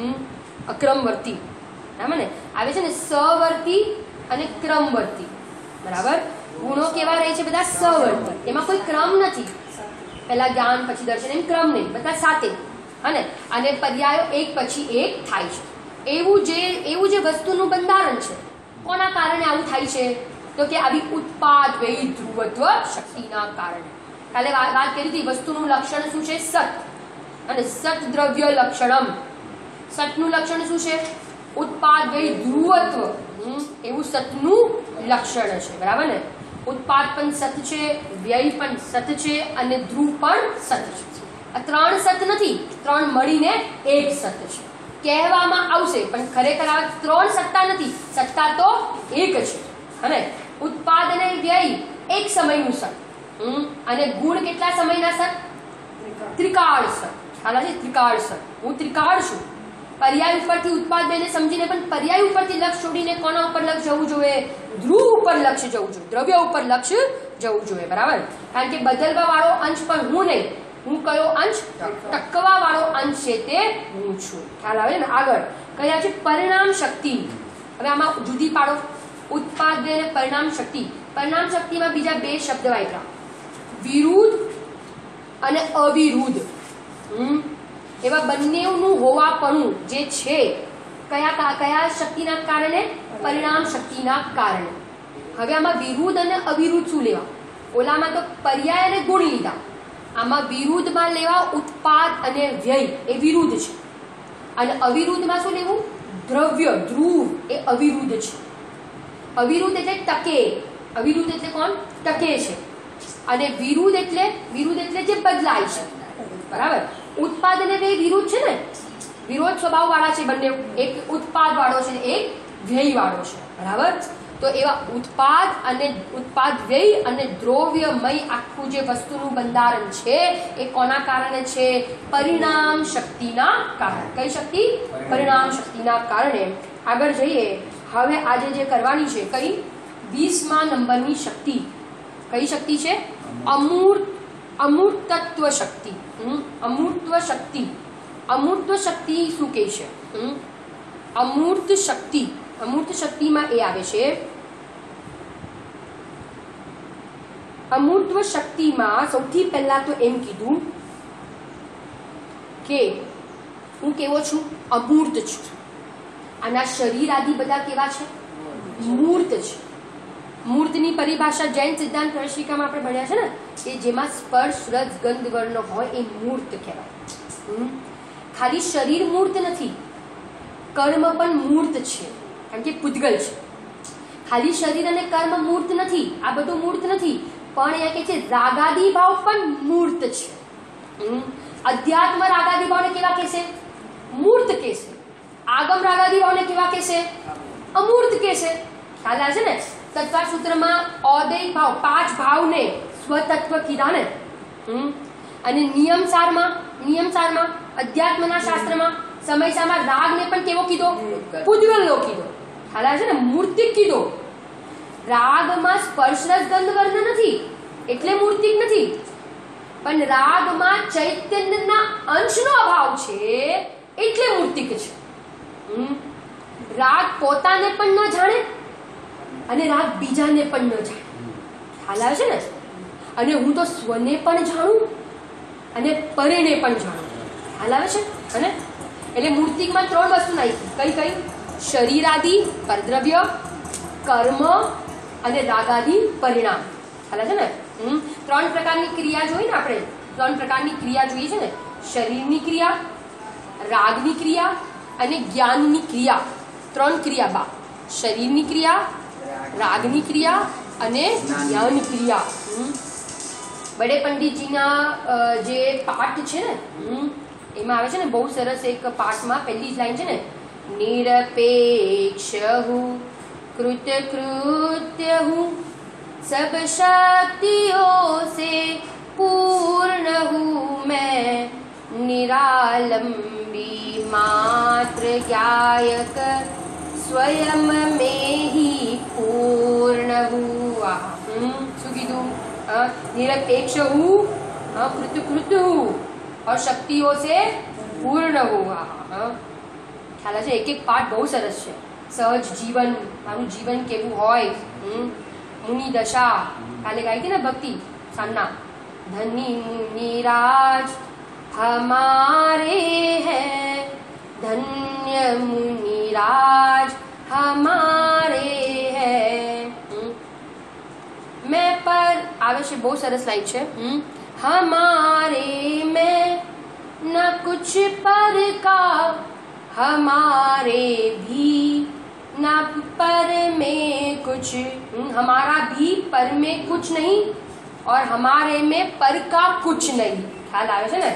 અક્રમવર્તી બરાબર ને આવે છે ને સવર્તી અને ક્રમવર્તી બરાબર ગુણો કેવા રહે છે બધા સવર્તી એમાં કોઈ ક્રમ નથી પહેલા જ્ઞાન પછી દર્શન એમ ક્રમ નહીં બધા સાથે અને અને પર્યાયો એક પછી એક થાય છે એવું જે વસ્તુનું બંધારણ છે કોના કારણે આવું થાય છે તો કે આવી ઉત્પાદ વે ધ્રુવત્વ શક્તિના કારણે કાલે વાત કરી હતી વસ્તુનું લક્ષણ શું છે સત અને સત દ્રવ્ય લક્ષણમ સતનું લક્ષણ શું છે ઉત્પાદ વે ધ્રુવત્વ એવું સતનું લક્ષણ છે બરાબર ને ઉત્પાદ પણ સત છે વ્યય પણ સત છે અને ધ્રુવ પણ સત છે આ ત્રણ સત નથી ત્રણ મળીને એક સત છે કહેવામાં આવશે પણ ખરેખર આ ત્રણ સત્તા નથી સત્તા તો એક છે અને ઉત્પાદ અને વ્યય એક સમયનું સત અને ગુણ કેટલા સમયના સત ત્રિકાળ સત ખ્યાલ છે ત્રિકાળ સત હું ત્રિકાળ છું પર્યાય ઉપરથી ઉત્પાદ બેને સમજીને પણ પર્યાય ઉપરથી લક્ષ છોડીને કોના ઉપર લક્ષ જવું જોઈએ ધ્રુવ ઉપર લક્ષ જવું જોઈએ દ્રવ્ય ઉપર લક્ષ જવું જોઈએ બરાબર કારણ કે બદલવા વાળો અંશ પણ હું નહીં હું કયો અંશ ટકવા વાળો અંશ છે તે હું છું ખ્યાલ આવે ને આગળ કયા છે પરિણામ શક્તિ હવે આમાં જુદી પાડો ઉત્પાદ અને પરિણામ શક્તિમાં બીજા બે શબ્દ વાપરા વિરુદ્ધ અને અવિરુદ્ધ એવા બંનેનું હોવાપણું જે છે કયા શક્તિના કારણે પરિણામ શક્તિના કારણે હવે આમાં વિરુદ્ધ અને અવિરુદ્ધ શું લેવા ઓલામાં તો પર્યાય અને ગુણ લીધા આમાં વિરુદ્ધમાં લેવા ઉત્પાદ અને વ્યય એ વિરુદ્ધ છે અને અવિરુદ્ધમાં શું લેવું દ્રવ્ય ધ્રુવ એ અવિરુદ્ધ છે અવિરુદ્ધ એટલે ટકે અવિરુદ્ધ એટલે કોણ ટકે છે અને વિરુદ્ધ એટલે જે બદલાય છે બરાબર ઉત્પાદ અને વ્યય વિરુદ્ધ છે ને વિરોધ સ્વભાવ વાળા છે બંને એક ઉત્પાદ વાળો છે એક વ્યય વાળો છે બરાબર તો એવા ઉત્પાદ વ્યય અને દ્રવ્યમય આખું જે વસ્તુનું બંધારણ છે એ કોના કારણે છે પરિણામ શક્તિના કારણે કઈ શક્તિ પરિણામ શક્તિના કારણે આગળ જઈએ હવે આજે જે કરવાની છે કઈ 20મા નંબરની શક્તિ કઈ શક્તિ છે અમૂર્તત્વ શક્તિ અમૂર્તત્વ શક્તિ શું કહે છે અમૂર્ત શક્તિમાં એ આવે છે અમૂર્તત્વ શક્તિમાં સૌથી પહેલા તો એમ કીધું કે હું કેવો છું અમૂર્ત છું આના શરીર આદિ બધા કેવા છે મૂર્ત છે મૂર્તની પરિભાષા જૈન સિદ્ધાંત પ્રશિકામાં આપણે ભણ્યા છે ને કે જેમાં સ્પર્શ રસ ગંધ વર્ણ હોય એ મૂર્ત કહેવાય ખાલી શરીર મૂર્ત નથી કર્મ પણ મૂર્ત છે કારણ કે પૂતગલ છે ખાલી શરીર અને કર્મ મૂર્ત નથી આ બધું મૂર્ત નથી પણ અહીંયા કે છે રાગાદી ભાવ પણ મૂર્ત છે અધ્યાત્મ રાગાદી ભાવને કેવા કહેશે? મૂર્ત કહેશે. આગમ રાગાદી ભાવને કેવા કહેશે? અમૂર્ત કહેશે. ખ્યાલ આવે છે ને? તત્વ સૂત્રમાં ઔદૈહિક ભાવ 5 ભાવને સ્વતત્વ કીધા ને. અને નિયમસારમાં અધ્યાત્મના શાસ્ત્રમાં સમયસામાં રાગને પણ કેવો કીધો? પૂજ્યલો કીધો. ખ્યાલ આવે છે ને? મૂર્તિક કીધો. રાગમાં સ્પર્શ રસ ગંધ વર્ણ નથી એટલે મૂર્તિક નથી, પણ રાગમાં ચૈતન્યના અંશનો અભાવ છે એટલે મૂર્તિક છે. રાગ પોતાને પણ ન જાણે અને રાગ બીજાને પણ ન જાણે. ખ્યાલ આવે છે ને? અને હું તો સ્વને પણ જાણું અને પરેને પણ જાણું. ખ્યાલ આવે છે? અને એટલે મૂર્તિકમાં 3 વસ્તુ નાખી. કઈ? શરીરાદી પરદ્રવ્ય, કર્મ અને રાગાદી પરિણામ. ખ્યાલ આવે છે ને? 3 પ્રકારની ક્રિયા જોઈ ને આપણે. 3 પ્રકારની ક્રિયા જોઈએ છે ને. શરીરની ક્રિયા, રાગની ક્રિયા અને જ્ઞાનની ક્રિયા. 3 ક્રિયા બા. શરીરની ક્રિયા, રાગની ક્રિયા અને જ્ઞાનની ક્રિયા. બડે પંડિતજીના જે પાઠ છે ને એમાં આવે છે ને બહુ સરસ એક પાઠમાં પહેલી જ લાઈન છે ને, નિરપેક્ષ હું कृत्य हूँ सब शक्तियों से पूर्ण हूँ मैं निरालंबी मात्र ज्ञायक स्वयं में ही पूर्ण हूँ. શું કીધું? निरपेक्ष हूँ, कृत्य हूँ और शक्तियों से पूर्ण हूँ. ખ્યાલ છે? એક પાઠ બહુ સરસ છે. સહજ જીવન, મારું જીવન કેવું હોય, મુનિ દશા. કાલે ગાઈ હતી ને ભક્તિ સામના, ધની મુનિરાજ हमारे हैं, धन्य मुनिराज हमारे हैं. मैं पर આવે છે બહુ સરસ લાઈન છે. हमारे में न कुछ पर का, हमारे भी न पर में कुछ, हमारा भी पर में कुछ नहीं और हमारे में पर का कुछ नहीं. ખ્યાલ આવે છે ને?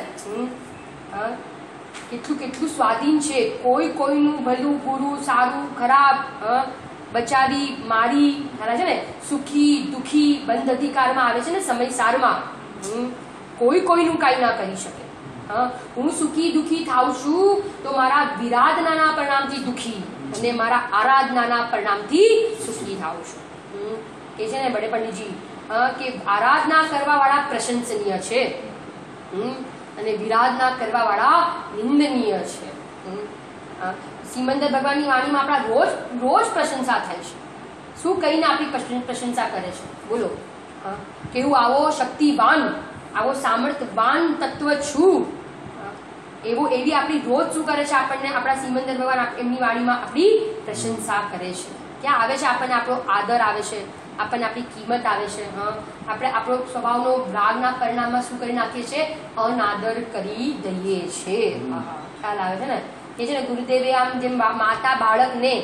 કેટલું કેટલું સ્વાધીન છે. કોઈનું ભલું બુરું સારું ખરાબ બચાવી મારી. ખ્યાલ છે ને? સુખી દુખી બંધ અધિકારમાં આવે છે ને સમયસારમાં. કોઈનું કાંઈ ના કરી શકે. હું સુખી દુખી થાઉં છું તો મારા વિરાધનાના પરિણામથી દુખી અને મારા આરાધનાના પરિણામથી સુખી થાઉં છું. કે છે ને બડે પંડિતજી કે આરાધના કરવા વાળા પ્રશંસનીય છે અને વિરાધના કરવા વાળા નિંદનીય છે. સિમંદર ભગવાનની વાણીમાં આપણા રોજ પ્રશંસા થાય છે. શું કહીને આપણી પ્રશંસા કરે છે? બોલો. કે હું આવો શક્તિવાન, આવો સામર્થ્યવાન તત્વ છું. એવી આપણી રોજ શું કરે છે? આપણને આપણા સિમંદર ભગવાન એમની વાણીમાં આપણી પ્રશંસા કરે છે. ક્યાં આવે છે? આપણને આપણો આદર આવે છે, આપણને આપણી કિંમત આવે છે. આપણે આપણો સ્વભાવનો રાગના પરિણામમાં શું કરી નાખીએ છીએ? અનાદર કરી દઈએ છીએ. ખ્યાલ આવે છે ને? કે છે ને ગુરુદેવે આમ જેમ માતા બાળકને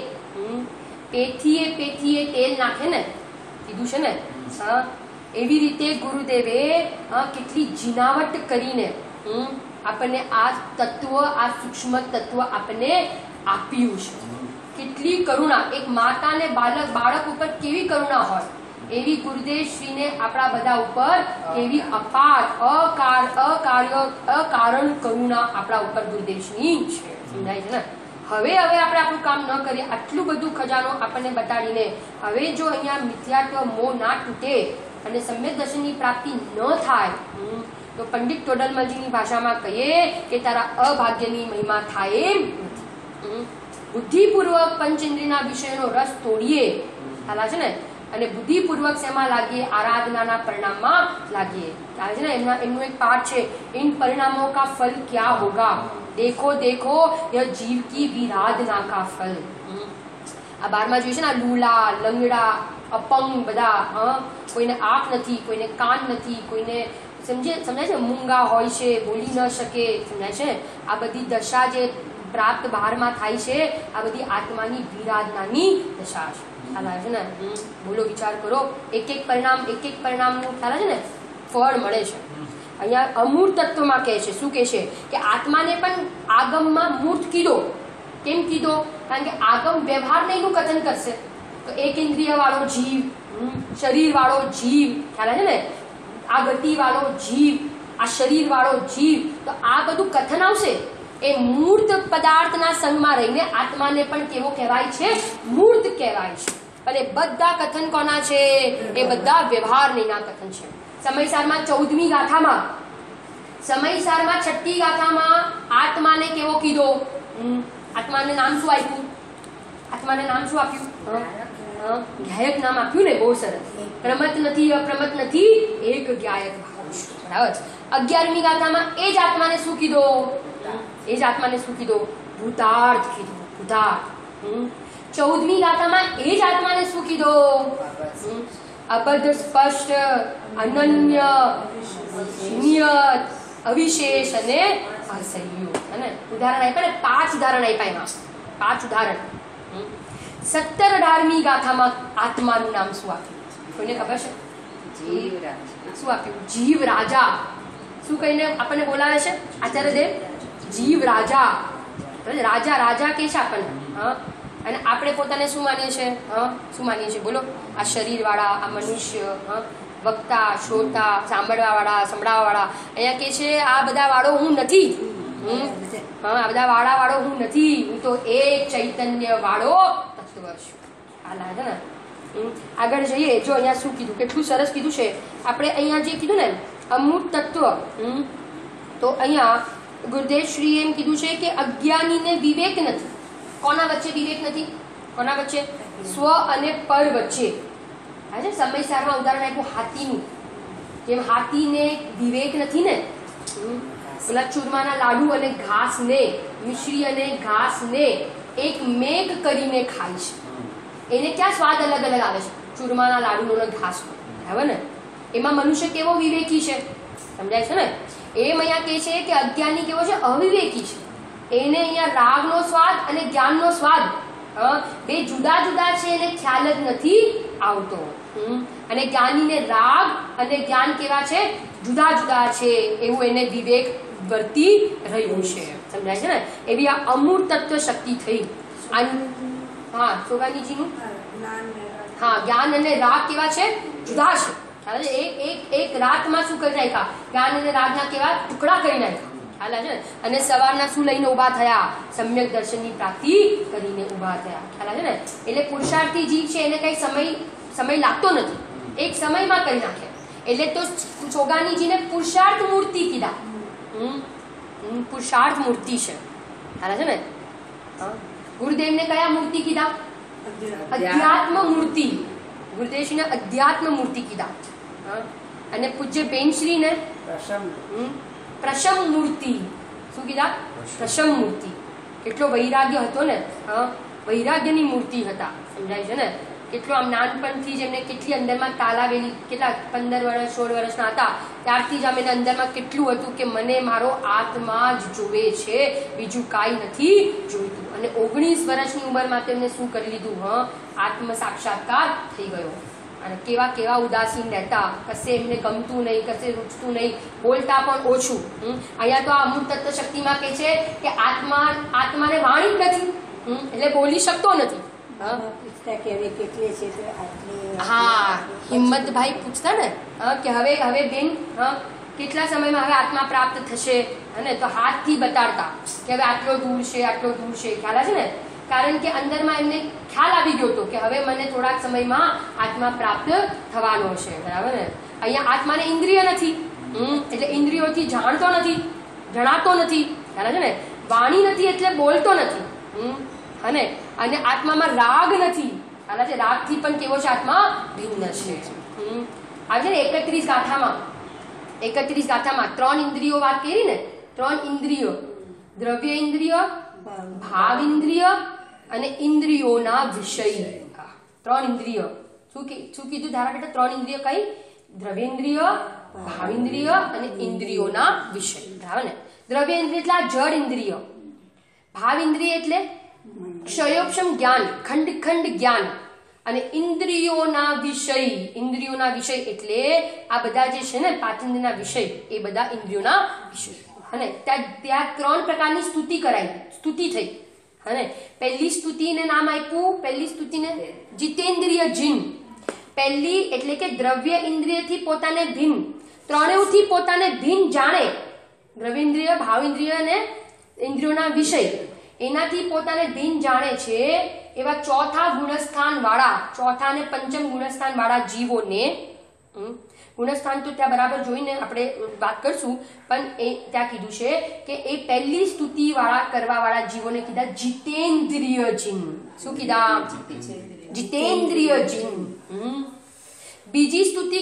પેથીએ તેલ નાખે ને કીધું છે ને, એવી રીતે ગુરુદેવે કેટલી જીનાવટ કરીને આપણને આ તત્વ, આ સૂક્ષ્મ તત્વ આપણને આપ્યું છે. કેટલી કરુણા! એક માતાને બાળક ઉપર કેવી કરુણા હોય એવી ગુરુદેવ શ્રીને આપણા બધા ઉપર કેવી અપાર અકારણ કરુણા આપણા ઉપર ગુરુદેવ શ્રી છે. સમજાય છે ને? હવે આપણે આપણું કામ ન કરીએ, આટલું બધું ખજાનો આપણને બતાડીને હવે જો અહીંયા મિથ્યાત્વ મોહ ના તૂટે અને સમ્યક દર્શનની પ્રાપ્તિ ન થાય તો પંડિત ટોડરમલજીની ભાષામાં કહીએ કે તારા અભાગ્યની મહિમા થાય એમ નથી. બુદ્ધિપૂર્વક પંચેન્દ્રિયના વિષયનો રસ તોડીએ, ખ્યાલ છે ને? અને બુદ્ધિપૂર્વક શેમાં લાગીએ? આરાધનાના પરિણામમાં લાગીએ. ખ્યાલ છે ને? એમનું એક પાઠ છે, इन परिणामों का फल क्या होगा, देखो देखो यह जीव की विराधना का फल. આ 12માં જોઈએ છે ને, લૂલા લંગડા અપંગ બધા, કોઈને આંખ નથી, કોઈને કાન નથી, કોઈને સમજાય છે? મૂંગા હોય છે, બોલી ન શકે. સમજાય છે? આ બધી દશા જે પ્રાપ્ત બહારમાં થાય છે, આ બધી આત્માની વિરાધનાની દશા છે. ખ્યાલ આવે છે ને? બોલો, વિચાર કરો. એક એક પરિણામનું ખ્યાલ છે ને ફળ મળે છે. અહીંયા અમૂર્ત તત્વમાં કહે છે. શું કહે છે કે આત્માને પણ આગમમાં મૂર્ત કીધો. કેમ કીધો? કારણ કે આગમ વ્યવહારને એનું કથન કરશે. તો એક ઇન્દ્રિય વાળો જીવ, શરીર વાળો જીવ, ખ્યાલ છે ને, આ ગતિ વાળો જીવ, આ શરીર વાળો જીવ, તો આ બધું કથન આવશે. એ મૂર્ત પદાર્થના સંગમાં રહીને આત્માને પણ કેવો કહેવાય છે? મૂર્ત કહેવાય છે. અને બધા કથન કોના છે? એ બધા વ્યવહારના કથન છે. સમયસારમાં 14મી ગાથામાં, સમયસારમાં 6ઠ્ઠી ગાથામાં આત્માને કેવો કીધો? આત્માને નામ શું આપ્યું? આત્માને નામ શું આપ્યું? જ્ઞાયક નામ આપ્યું ને, બહુ સરસ. પ્રમત નથી, અપ્રમત નથી, એક જ્ઞાયક ભાવ. બરાબર. 11મી ગાથામાં એ જ આત્માને શું કીધો? એ જ આત્માને શું કીધો? ભૂતાર્થ કીધો. ભૂતાર્થ. 14મી ગાથામાં એ જ આત્માને શું કીધો? અબદ્ધ, સ્પષ્ટ, અનન્ય, નિયત, અવિશેષ અને અસંયુક્ત. અને ઉદાહરણ આપ્યા ને, 5 ઉદાહરણ આપ્યા એમાં, 5 ઉદાહરણ. 17-18મી ગાથામાં આત્માનું નામ શું આપ્યું? કોઈને ખબર છે? શું આપ્યું? જીવ રાજા. શું કહીને આપણને બોલાવે છે આચાર્ય દેવ? જીવ રાજા. રાજા રાજા કે છે આપણને. હા, અને આપણે પોતાને શું માનીએ છીએ? શું માનીએ છીએ? બોલો. આ શરીર વાળા, આ મનુષ્ય, વક્તા, શ્રોતા, સાંભળવા વાળા, સંભળાવવા વાળા. અહીંયા કે છે આ બધા વાળો હું નથી. આ બધા વાળો હું નથી. હું તો એક ચૈતન્ય વાળો તત્વ છું. આ લાગે ને. આગળ જઈએ. જો અહીંયા શું કીધું, કેટલું સરસ કીધું છે. આપણે અહીંયા જે કીધું ને અમૂર્ત તત્વ, તો અહીંયા ગુરુદેવશ્રીએ એમ કીધું છે કે અજ્ઞાનીને વિવેક નથી. કોના વચ્ચે વિવેક નથી? કોના વચ્ચે? સ્વ અને પર વચ્ચે. હા છે. સમયસારમાં ઉદાહરણ આપ્યું હાથીનું. જેમ હાથીને વિવેક નથી ને, પેલા ચૂરમાના લાડુ અને ઘાસને, મિશ્રી અને ઘાસને એક મેઘ કરીને ખાય છે. એને ક્યાં સ્વાદ અલગ અલગ આવે છે? ચૂરમાના લાડુનો અને ઘાસનો. બરાબર ને? એમાં મનુષ્ય કેવો વિવેકી છે? સમજાય છે ને? એમ અહીંયા કહે છે કે અજ્ઞાની કેવો છે? અવિવેકી છે. એને અહીંયા રાગનો સ્વાદ અને જ્ઞાનનો સ્વાદ બે જુદા જુદા છે એને ખ્યાલ જ નથી આવતો. અને જ્ઞાનીને રાગ અને જ્ઞાન કેવા છે? જુદા જુદા છે એવું એને વિવેક વર્તી રહ્યું છે. સમજાય છે ને? એવી આ અમૂર્ત તત્વ શક્તિ થઈ. હા, સોગાનીજીનું હા, જ્ઞાન અને રાગ કેવા છે? જુદા છે. એક રાતમાં શું કરી નાખ્યા? જ્ઞાન અને રાગના કેવા ટુકડા કરી નાખ્યા. ખ્યાલ છે ને? અને સવારના શું લઈને ઉભા થયા? સમ્યક દર્શનની પ્રાપ્તિ કરીને ઉભા થયા. ખ્યાલ છે ને? એટલે પુરુષાર્થી જીવ છે એને કઈ સમય લાગતો નથી. એક સમયમાં કરી નાખે. એટલે તો ચોગાનીજીને પુરુષાર્થ મૂર્તિ કીધા. પુરુષાર્થ મૂર્તિ છે. ખ્યાલ છે ને? ગુરુદેવને કયા મૂર્તિ કીધા? અધ્યાત્મ મૂર્તિ. ગુરુદેવશ્રીને અધ્યાત્મ મૂર્તિ કીધા. અને પૂજ્ય બેનશ્રીને પ્રશમ મૂર્તિ. શું કીધા? પ્રશમ મૂર્તિ. કેટલો વૈરાગ્ય હતો ને. વૈરાગ્યની મૂર્તિ હતા. સમજાય છે ને? કેટલો આમ નાનપણથી જ એમને કેટલી અંદરમાં તાલાવેલી, કેટલા 15 વર્ષ 16 વર્ષના હતા ત્યારથી જ આમ એને અંદરમાં કેટલું હતું કે મને મારો આત્મા જ જોવે છે, બીજું કાંઈ નથી જોઈતું. અને 19 વર્ષની ઉંમરમાં તેમને શું કરી લીધું? આત્મ સાક્ષાત્કાર થઈ ગયો. અને કેવા કેવા ઉદાસીન રહેતા, કશે એમને ગમતું નહીં, કશે રૂચતું નહીં, બોલતા પણ ઓછું. અહીંયા તો આ અમૃત તત્વ શક્તિમાં કહે છે કે આત્માને વાણી જ નથી, એટલે બોલી શકતો નથી. હા, હિંમતભાઈ પૂછતા ને કે હવે બેન કેટલા સમયમાં હવે આત્મા પ્રાપ્ત થશે? અને તો હાથથી બતાડતા કે હવે આટલો દૂર છે, આટલો દૂર છે. ખ્યાલ છે ને? કારણ કે અંદરમાં એમને ખ્યાલ આવી ગયો હતો કે હવે મને થોડાક સમયમાં આત્મા પ્રાપ્ત થવાનો છે. બરાબર ને? અહીંયા આત્માને ઇન્દ્રિય નથી, એટલે ઇન્દ્રિયોથી જાણતો નથી, જણાતો નથી. ખ્યાલ છે ને? વાણી નથી એટલે બોલતો નથી. અને આત્મામાં રાગ નથી. ખ્યાલ છે? રાગથી પણ કેવો છે? આત્મા ભિન્ન છે. આવે છે ને 31 ગાથામાં 3 ઇન્દ્રિયો વાત કરી ને. 3 ઇન્દ્રિયો, દ્રવ્ય ઇન્દ્રિય, ભાવ ઇન્દ્રિય અને ઇન્દ્રિયોના વિષય. 3 ઇન્દ્રિયો. શું કીધું ધારા બેટા? 3 ઇન્દ્રિયો કઈ? દ્રવ્યેન્દ્રિય, ભાવેન્દ્રિય અને ઇન્દ્રિયોના વિષય. બરાબર ને? દ્રવ્યેન્દ્રિય એટલે આ જડ ઇન્દ્રિય. ભાવેન્દ્રિય એટલે ક્ષયોક્ષમ જ્ઞાન, ખંડ જ્ઞાન. અને ઇન્દ્રિયોના વિષય એટલે આ બધા જે છે ને પાંચેન્દ્રિયના વિષય એ બધા ઇન્દ્રિયોના વિષય. અને ત્યાં 3 પ્રકારની સ્તુતિ થઈ. અને પહેલી સ્તુતિને નામ આપ્યું, પહેલી સ્તુતિને જીતેન્દ્રિય જીન. પહેલી એટલે કે દ્રવ્ય ઇન્દ્રિયથી પોતાને ભિન્ન, ત્રણેયથી પોતાને ભિન્ન જાણે. દ્રવ્યેન્દ્રિય, ભાવેન્દ્રિય અને ઇન્દ્રિયોના વિષય, એનાથી પોતાને ભિન્ન જાણે છે એવા ચોથા ગુણસ્થાન વાળા, ચોથા અને પંચમ ગુણસ્થાન વાળા જીવોને, ગુણસ્થાન તો ત્યાં બરાબર જોઈને આપણે વાત કરશું, પણ એ ત્યાં કીધું છે કે એ પહેલી સ્તુતિ વાળા કરવા વાળા જીવોને કીધા જીતેન્દ્રિય જીન. શું કીધા? જીતેન્દ્રિય જીન. બીજી સ્તુતિ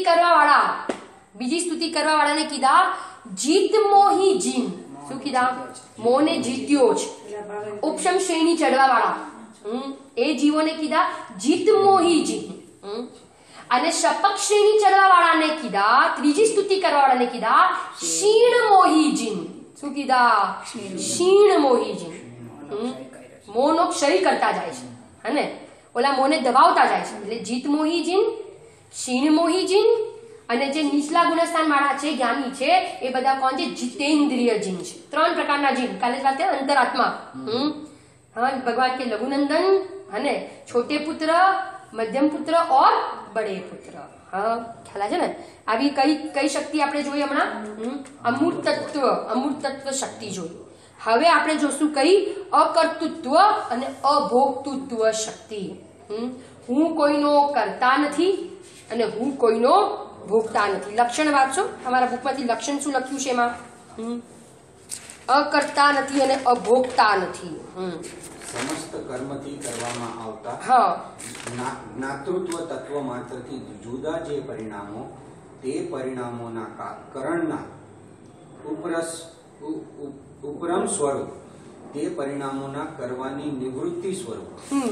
કરવા વાળાને કીધા જીતમોહી જીન. શું કીધા? મોને જીત્યો છે. ઉપશમ શ્રેણી ચડવા વાળા એ જીવોને કીધા જીતમોહી જીન. અને શપક શ્રેણી ચડવા વાળાને કીધા, ત્રીજી સ્તુતિ કરવા વાળાને કીધા ક્ષીણમોહી જીન. શું કીધા? ક્ષીણમોહી જીન. મોનો ક્ષય કરતા જાય છે અને ઓલા મોને દબાવતા જાય છે, એટલે જીતમોહી જીન, ક્ષીણમોહી જીન અને જે નીચલા ગુણસ્થાન વાળા છે, જ્ઞાની છે, એ બધા કોણ છે? જીતેન્દ્રિય જીન છે. 3 પ્રકારના જીન. કાલે જ વાત કરી અંતરાત્મા. ભગવાન કે લઘુનંદન અને છોટે પુત્ર, મધ્યમ પુત્ર और बड़े पुत्र. ખ્યાલ છે ને? આવી કઈ શક્તિ આપણે જોઈ હમણાં? અમૂર્ત તત્વ શક્તિ જોઈ. હવે આપણે જોશું કઈ? અકર્તૃત્વ અને અભોક્તૃત્વ શક્તિ. હું કોઈનો કરતા નથી અને હું કોઈનો ભોગતા નથી. લક્ષણ વાંચો તમારા બુકમાંથી. લક્ષણ શું લખ્યું છે એમાં? અકર્તા નથી અને અભોગતા નથી. સમસ્ત કર્મથી કરવામાં આવતા જ્ઞાતૃત્વ તત્વ માત્રથી જુદા જે પરિણામો, તે પરિણામોના કરણના ઉપરમ સ્વરૂપ, તે પરિણામોના કરવાની નિવૃત્તિ સ્વરૂપ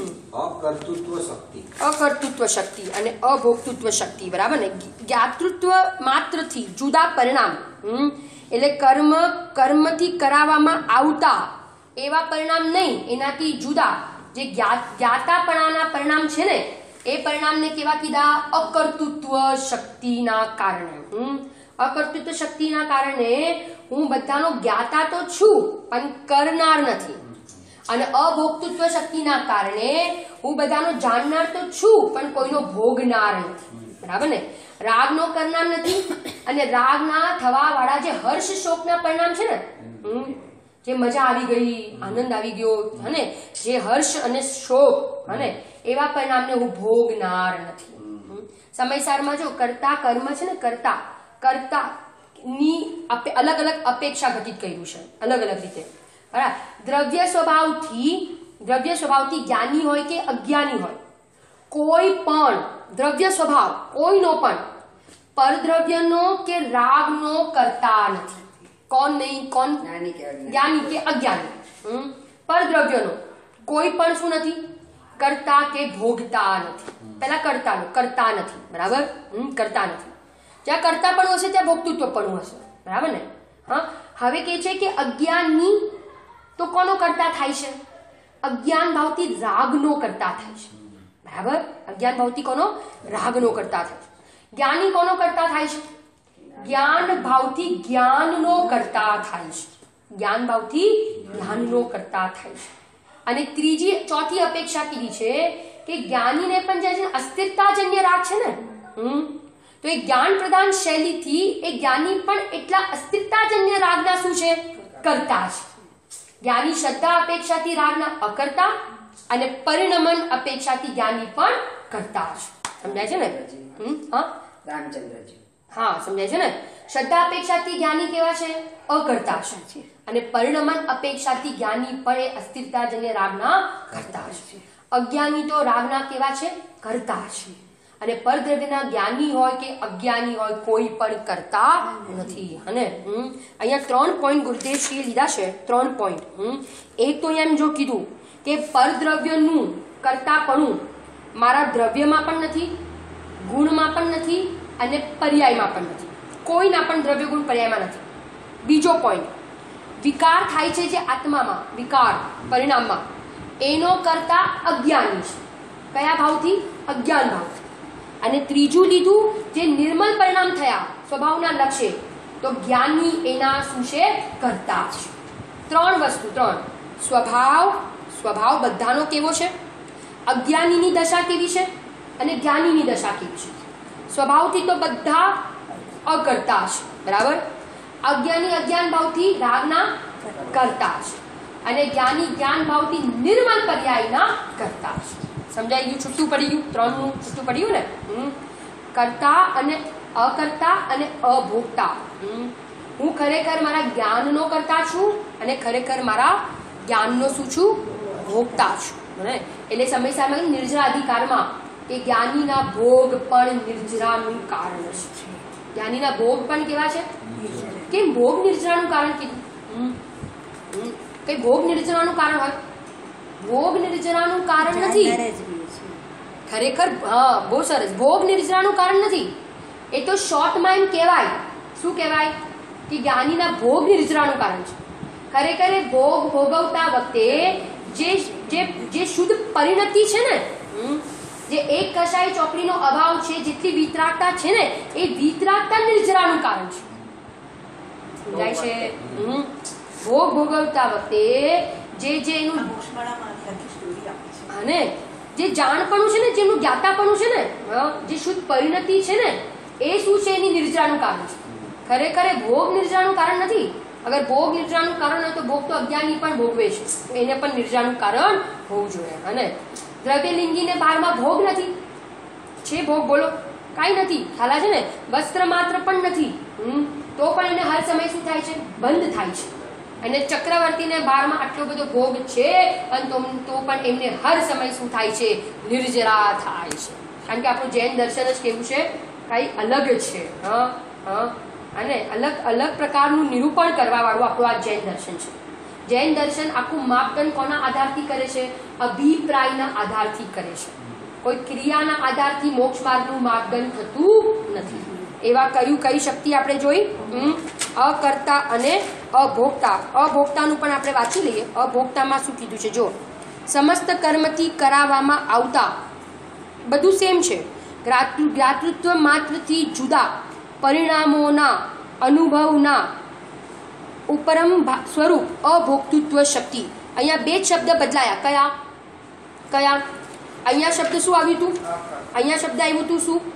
અકર્તૃત્વ શક્તિ અને અભોક્તૃત્વ શક્તિ. બરાબર ને? જ્ઞાતૃત્વ માત્રથી જુદા પરિણામ એટલે કર્મથી કરાવવામાં આવતા એવા પરિણામ નહીં, એનાથી જુદા જે જ્ઞાતાપણાના પરિણામ છે ને, એ પરિણામને કેવા કીધા? અકર્તૃત્વ શક્તિના કારણે. અકર્તૃત્વ શક્તિના કારણે હું બધાનો જ્ઞાતા તો છું પણ કરનાર નથી. અને અભોક્તૃત્વ શક્તિના કારણે હું બધાનો જાણનાર તો છું પણ કોઈનો ભોગનાર નથી. બરાબર ને? રાગનો કરનાર નથી અને રાગના થવા વાળા જે હર્ષ શોકના પરિણામ છે ને, જે મજા આવી ગઈ, આનંદ આવી ગયો, અને જે હર્ષ અને શોક અને એવા પરિણામને હું ભોગનાર નથી. સમયસારમાં જો કરતા કર્મ છે ને, કરતા ની અલગ અલગ અપેક્ષા ઘટિત કર્યું છે, અલગ અલગ રીતે. બરાબર? દ્રવ્ય સ્વભાવથી જ્ઞાની હોય કે અજ્ઞાની હોય, કોઈ પણ દ્રવ્ય સ્વભાવ કોઈનો પણ પરદ્રવ્યનો કે રાગનો કરતા નથી. કોણ નહીં? કોણ? જ્ઞાની કે અજ્ઞાની. પરદ્રવ્યનો કોઈ પણ શું નથી? કરતા કે ભોગતા નથી. પેલા કરતા નથી. બરાબર? કરતા નથી. જ્યાં કરતા પણ હશે ત્યાં ભોગતૃત્વ પણ હશે. બરાબર ને? હવે કે છે કે અજ્ઞાની તો કોનો કરતા થાય છે? અજ્ઞાન ભાવથી રાગનો કરતા થાય છે. બરાબર? અજ્ઞાન ભાવથી કોનો? રાગનો કરતા થાય છે. જ્ઞાની કોનો કરતા થાય છે? જ્ઞાન ભાવથી જ્ઞાનનો કરતા થાય છે. જ્ઞાન ભાવથી જ્ઞાનનો કરતા થાય છે. અને ચોથી અપેક્ષા કીધી છે કે જ્ઞાનીને પણ જે છે અસ્થિરતાજન્ય રાગ છે ને, તો એ જ્ઞાન પ્રદાન શૈલીથી એ જ્ઞાની પણ એટલા અસ્થિરતાજન્ય રાગના શું છે? કરતા છે. જ્ઞાની શ્રદ્ધા અપેક્ષાથી રાગના અકર્તા અને પરિણમન અપેક્ષાથી જ્ઞાની પણ કરતા છે. સમજાય છે ને? રામચંદ્રજી. હા, સમજાય છે ને? શ્રદ્ધા અપેક્ષાથી જ્ઞાની કેવા છે? અકર્તા છે. અને પરિણમન અપેક્ષાથી જ્ઞાની પણ એ અસ્થિરતાજન્ય રાગના કરતા છે. અજ્ઞાની તો રાગના કેવા છે? કરતા છે. અને પરદ્રવ્યના જ્ઞાની હોય કે અજ્ઞાની હોય કોઈ પણ કરતા નથી. અને અહીંયા 3 પોઈન્ટ ગુરુદેવશ્રીએ લીધા છે. 3 પોઈન્ટ. એક તો એમ જો કીધું કે પરદ્રવ્યનું કરતાપણું મારા દ્રવ્યમાં પણ નથી, ગુણમાં પણ નથી અને પર્યાયમાં પણ નથી. કોઈના પણ દ્રવ્ય ગુણ પર્યાયમાં નથી. બીજો પોઈન્ટ, વિકાર થાય છે જે આત્મામાં, વિકાર પરિણામમાં, એનો કરતા અજ્ઞાની છે. કયા ભાવથી? અજ્ઞાન ભાવથી. અને ત્રીજું લીધું જે નિર્મલ પરિણામ થયા સ્વભાવના લક્ષ્ય, તો જ્ઞાની એના શું છે? કરતા છે. ત્રણ વસ્તુ, ત્રણ સ્વભાવ બધાનો કેવો છે, અજ્ઞાનીની દશા કેવી છે અને જ્ઞાનીની દશા કેવી છે. સ્વભાવથી તો બધા અકર્તા છે, બરાબર. અજ્ઞાની અજ્ઞાન ભાવથી રાગના કરતા છે અને જ્ઞાની જ્ઞાન ભાવથી નિર્મલ પર્યાયના કરતા છે. સમજાઈ ગયું? છૂટું પડી ગયું? ત્રણનું છૂટું પડ્યું ને. કરતા અને અકર્તા અને અભોગતા. હું ખરેખર મારા જ્ઞાનનો કરતા છું અને ખરેખર મારા જ્ઞાનનો શું છું? ભોગતા છું. એટલે સમય સામે નિર્જરાધિકારમાં કે જ્ઞાનીના ભોગ પણ નિર્જરાનું કારણ છે. જ્ઞાનીના ભોગ પણ કેવા છે? કેમ ભોગ નિર્જરાનું કારણ કીધું? કઈ ભોગ નિર્જરાનું કારણ હોય? ભોગ નિર્જરાનું કારણ નથી ખરેખર. હા, બહુ સરસ. ભોગ નિર્જરાનું કારણ નથી. એ તો શોર્ટ માઇન્ડ કહેવાય. શું કહેવાય? કે જ્ઞાનીના ભોગ નિર્જરાનું કારણ છે. ખરેખર એ ભોગ ભોગવતા વખતે જે શુદ્ધ પરિણતિ છે ને, જે એક કશાય ચોકડીનો અભાવ છે, જેટલી વિતરાગતા છે ને, એ વિતરાગતા નિર્જરાનું કારણ છે. સમજાય છે? ભોગ ભોગવતા વખતે જે એનું અને જે જાણપણું છે ને, જેનું જ્ઞાતાપણું છે ને, જે શુદ્ધ પરિણતિ છે ને, એ શું છે? એની નિર્જરાનું કારણ છે. ખરેખર એ ભોગ નિર્જરાનું કારણ નથી. અગર ભોગ નિર્જરાનું કારણ હોય તો ભોગ તો અજ્ઞાની પણ ભોગવે છે, એને પણ નિર્જરાનું કારણ હોવું જોઈએ. અને દ્રવ્યલિંગીને 12માં ભોગ નથી. છે ભોગ? બોલો. કાંઈ નથી. ખ્યાલ છે ને? વસ્ત્ર માત્ર પણ નથી. તો પણ એને હર સમય શું થાય છે? બંધ થાય છે. અને ચક્રવર્તીને 12માં આટલો બધો ભોગ છે અને તો પણ એમને હર સમય શું થાય છે? નિર્જરા થાય છે. કારણ કે આપણું જૈન દર્શન જ કેવું છે? કઈ અલગ છે. અને અલગ પ્રકારનું નિરૂપણ કરવા વાળું આપણું આ જૈન દર્શન છે. જૈન દર્શન આખું માપદંડ કોના આધારથી કરે છે? અભિપ્રાયના આધારથી કરે છે. કોઈ ક્રિયાના આધારથી મોક્ષ માર્ગનું માપદંડ થતું નથી. એવા કઈ શક્તિ આપણે જોઈ? અકર્તા અને અભોગતા. અભોગતાનું પણ આપણે વાંચી લઈએ. અભોગતામાં શું કીધું છે? જો, સમસ્ત કર્મથી કરાવવામાં આવતા બધું સેમ છે. જ્ઞાતૃત્વ માત્રથી જુદા પરિણામોના અનુભવના ઉપરમ સ્વરૂપ અભોક્તૃત્વ શક્તિ. અહીંયા બે જ શબ્દ બદલાયા. કયા? અહીંયા શબ્દ શું આવ્યું હતું? અહીંયા શબ્દ આવ્યું હતું શું?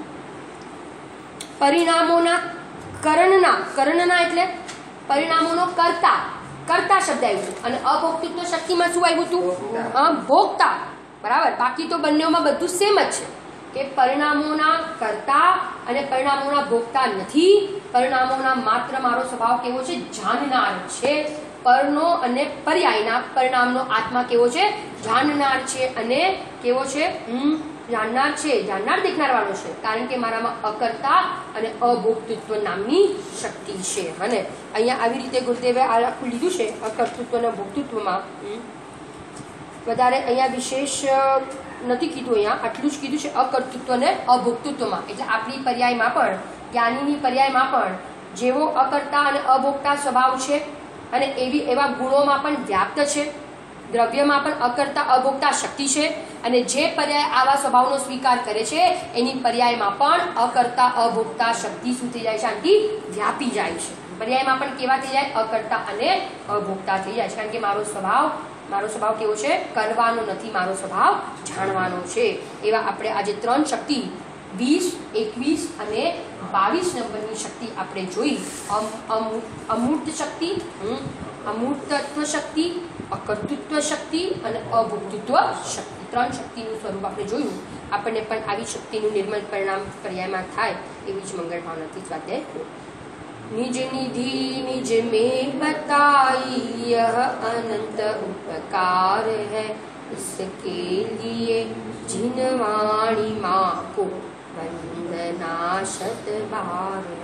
પરિણામોના કરણના એટલે પરિણામોનો કરતા શબ્દ આવ્યું. અને અભોક્તૃત્વ શક્તિમાં શું આવ્યું હતું? ભોગતા. બરાબર. બાકી તો બંનેમાં બધું સેમ જ છે કે પરિણામોના કરતા અને પરિણામોના ભોગતા નથી. પરિણામોના માત્ર મારો સ્વભાવ કેવો છે? જાણનાર છે. પરનો અને પર્યાયના પરિણામનો આત્મા કેવો છે? જાણનાર છે. અને કેવો છે? જાણનાર છે. જાણનાર દેખનાર વાળો છે. કારણ કે મારામાં અકર્તા અને અભોક્તૃત્વ નામની શક્તિ છે. અને અહીંયા આવી રીતે ગુરુદેવે આખું લીધું છે અકર્તૃત્વ અને ભોક્તૃત્વમાં. વધારે અહીંયા વિશેષ નથી કીધું. અહીંયા આટલું જ કીધું છે અકર્તૃત્વ અને અભોક્તૃત્વમાં. એટલે આપણી પર્યાયમાં પણ, જ્ઞાનીની પર્યાયમાં પણ જેવો અકર્તા અને અભોક્તા સ્વભાવ છે અને એવા ગુણોમાં પણ વ્યાપ્ત છે. દ્રવ્યમાં પણ અકર્તા અભોક્તા શક્તિ છે. અને જે પર્યાય આવા સ્વભાવનો સ્વીકાર કરે છે એની પર્યાયમાં પણ અકર્તા અભોક્તા શક્તિ શું થઈ જાય છે? આનાથી વ્યાપી જાય છે. પર્યાયમાં પણ કેવા થઈ જાય? અકર્તા અને અભોક્તા થઈ જાય છે. કારણ કે મારો સ્વભાવ કેવો છે? કરવાનો નથી, મારો સ્વભાવ જાણવાનો છે. એવા આપણે આજે 3 શક્તિ 20, 21 અને 22 નંબરની શક્તિ આપણે જોઈ. અમૂર્ત શક્તિ, અમૂર્તત્વ શક્તિ, અકર્તૃત્વ શક્તિ અને અભોક્તૃત્વ શક્તિ. 3 શક્તિનું સ્વરૂપ આપણે જોયું. આપણને પણ આવી શક્તિનું નિર્મળ પરિણામ પર્યાયમાં થાય એવી જ મંગળ ભાવનાથી સ્વાધ્યાય. निज निधि निज में बताई यह अनंत उपकार है, इसके लिए जिन वाणी माँ को वंदना शत बार है.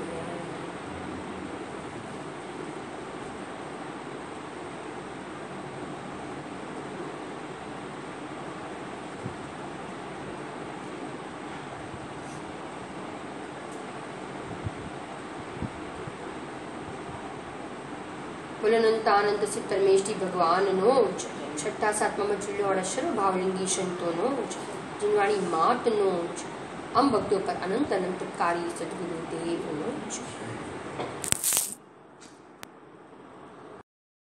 બોલનંતાનંદ સિદ્ધ પરમેશ્વરી ભગવાનનો 6ઠા 7મા મજૂલ્યો અક્ષર ભાવલિંગી સંતોનો જીનવાણી માતનો જ અમ ભક્તો પર અનંત અનંતકારી સદગુરુદેવનો જ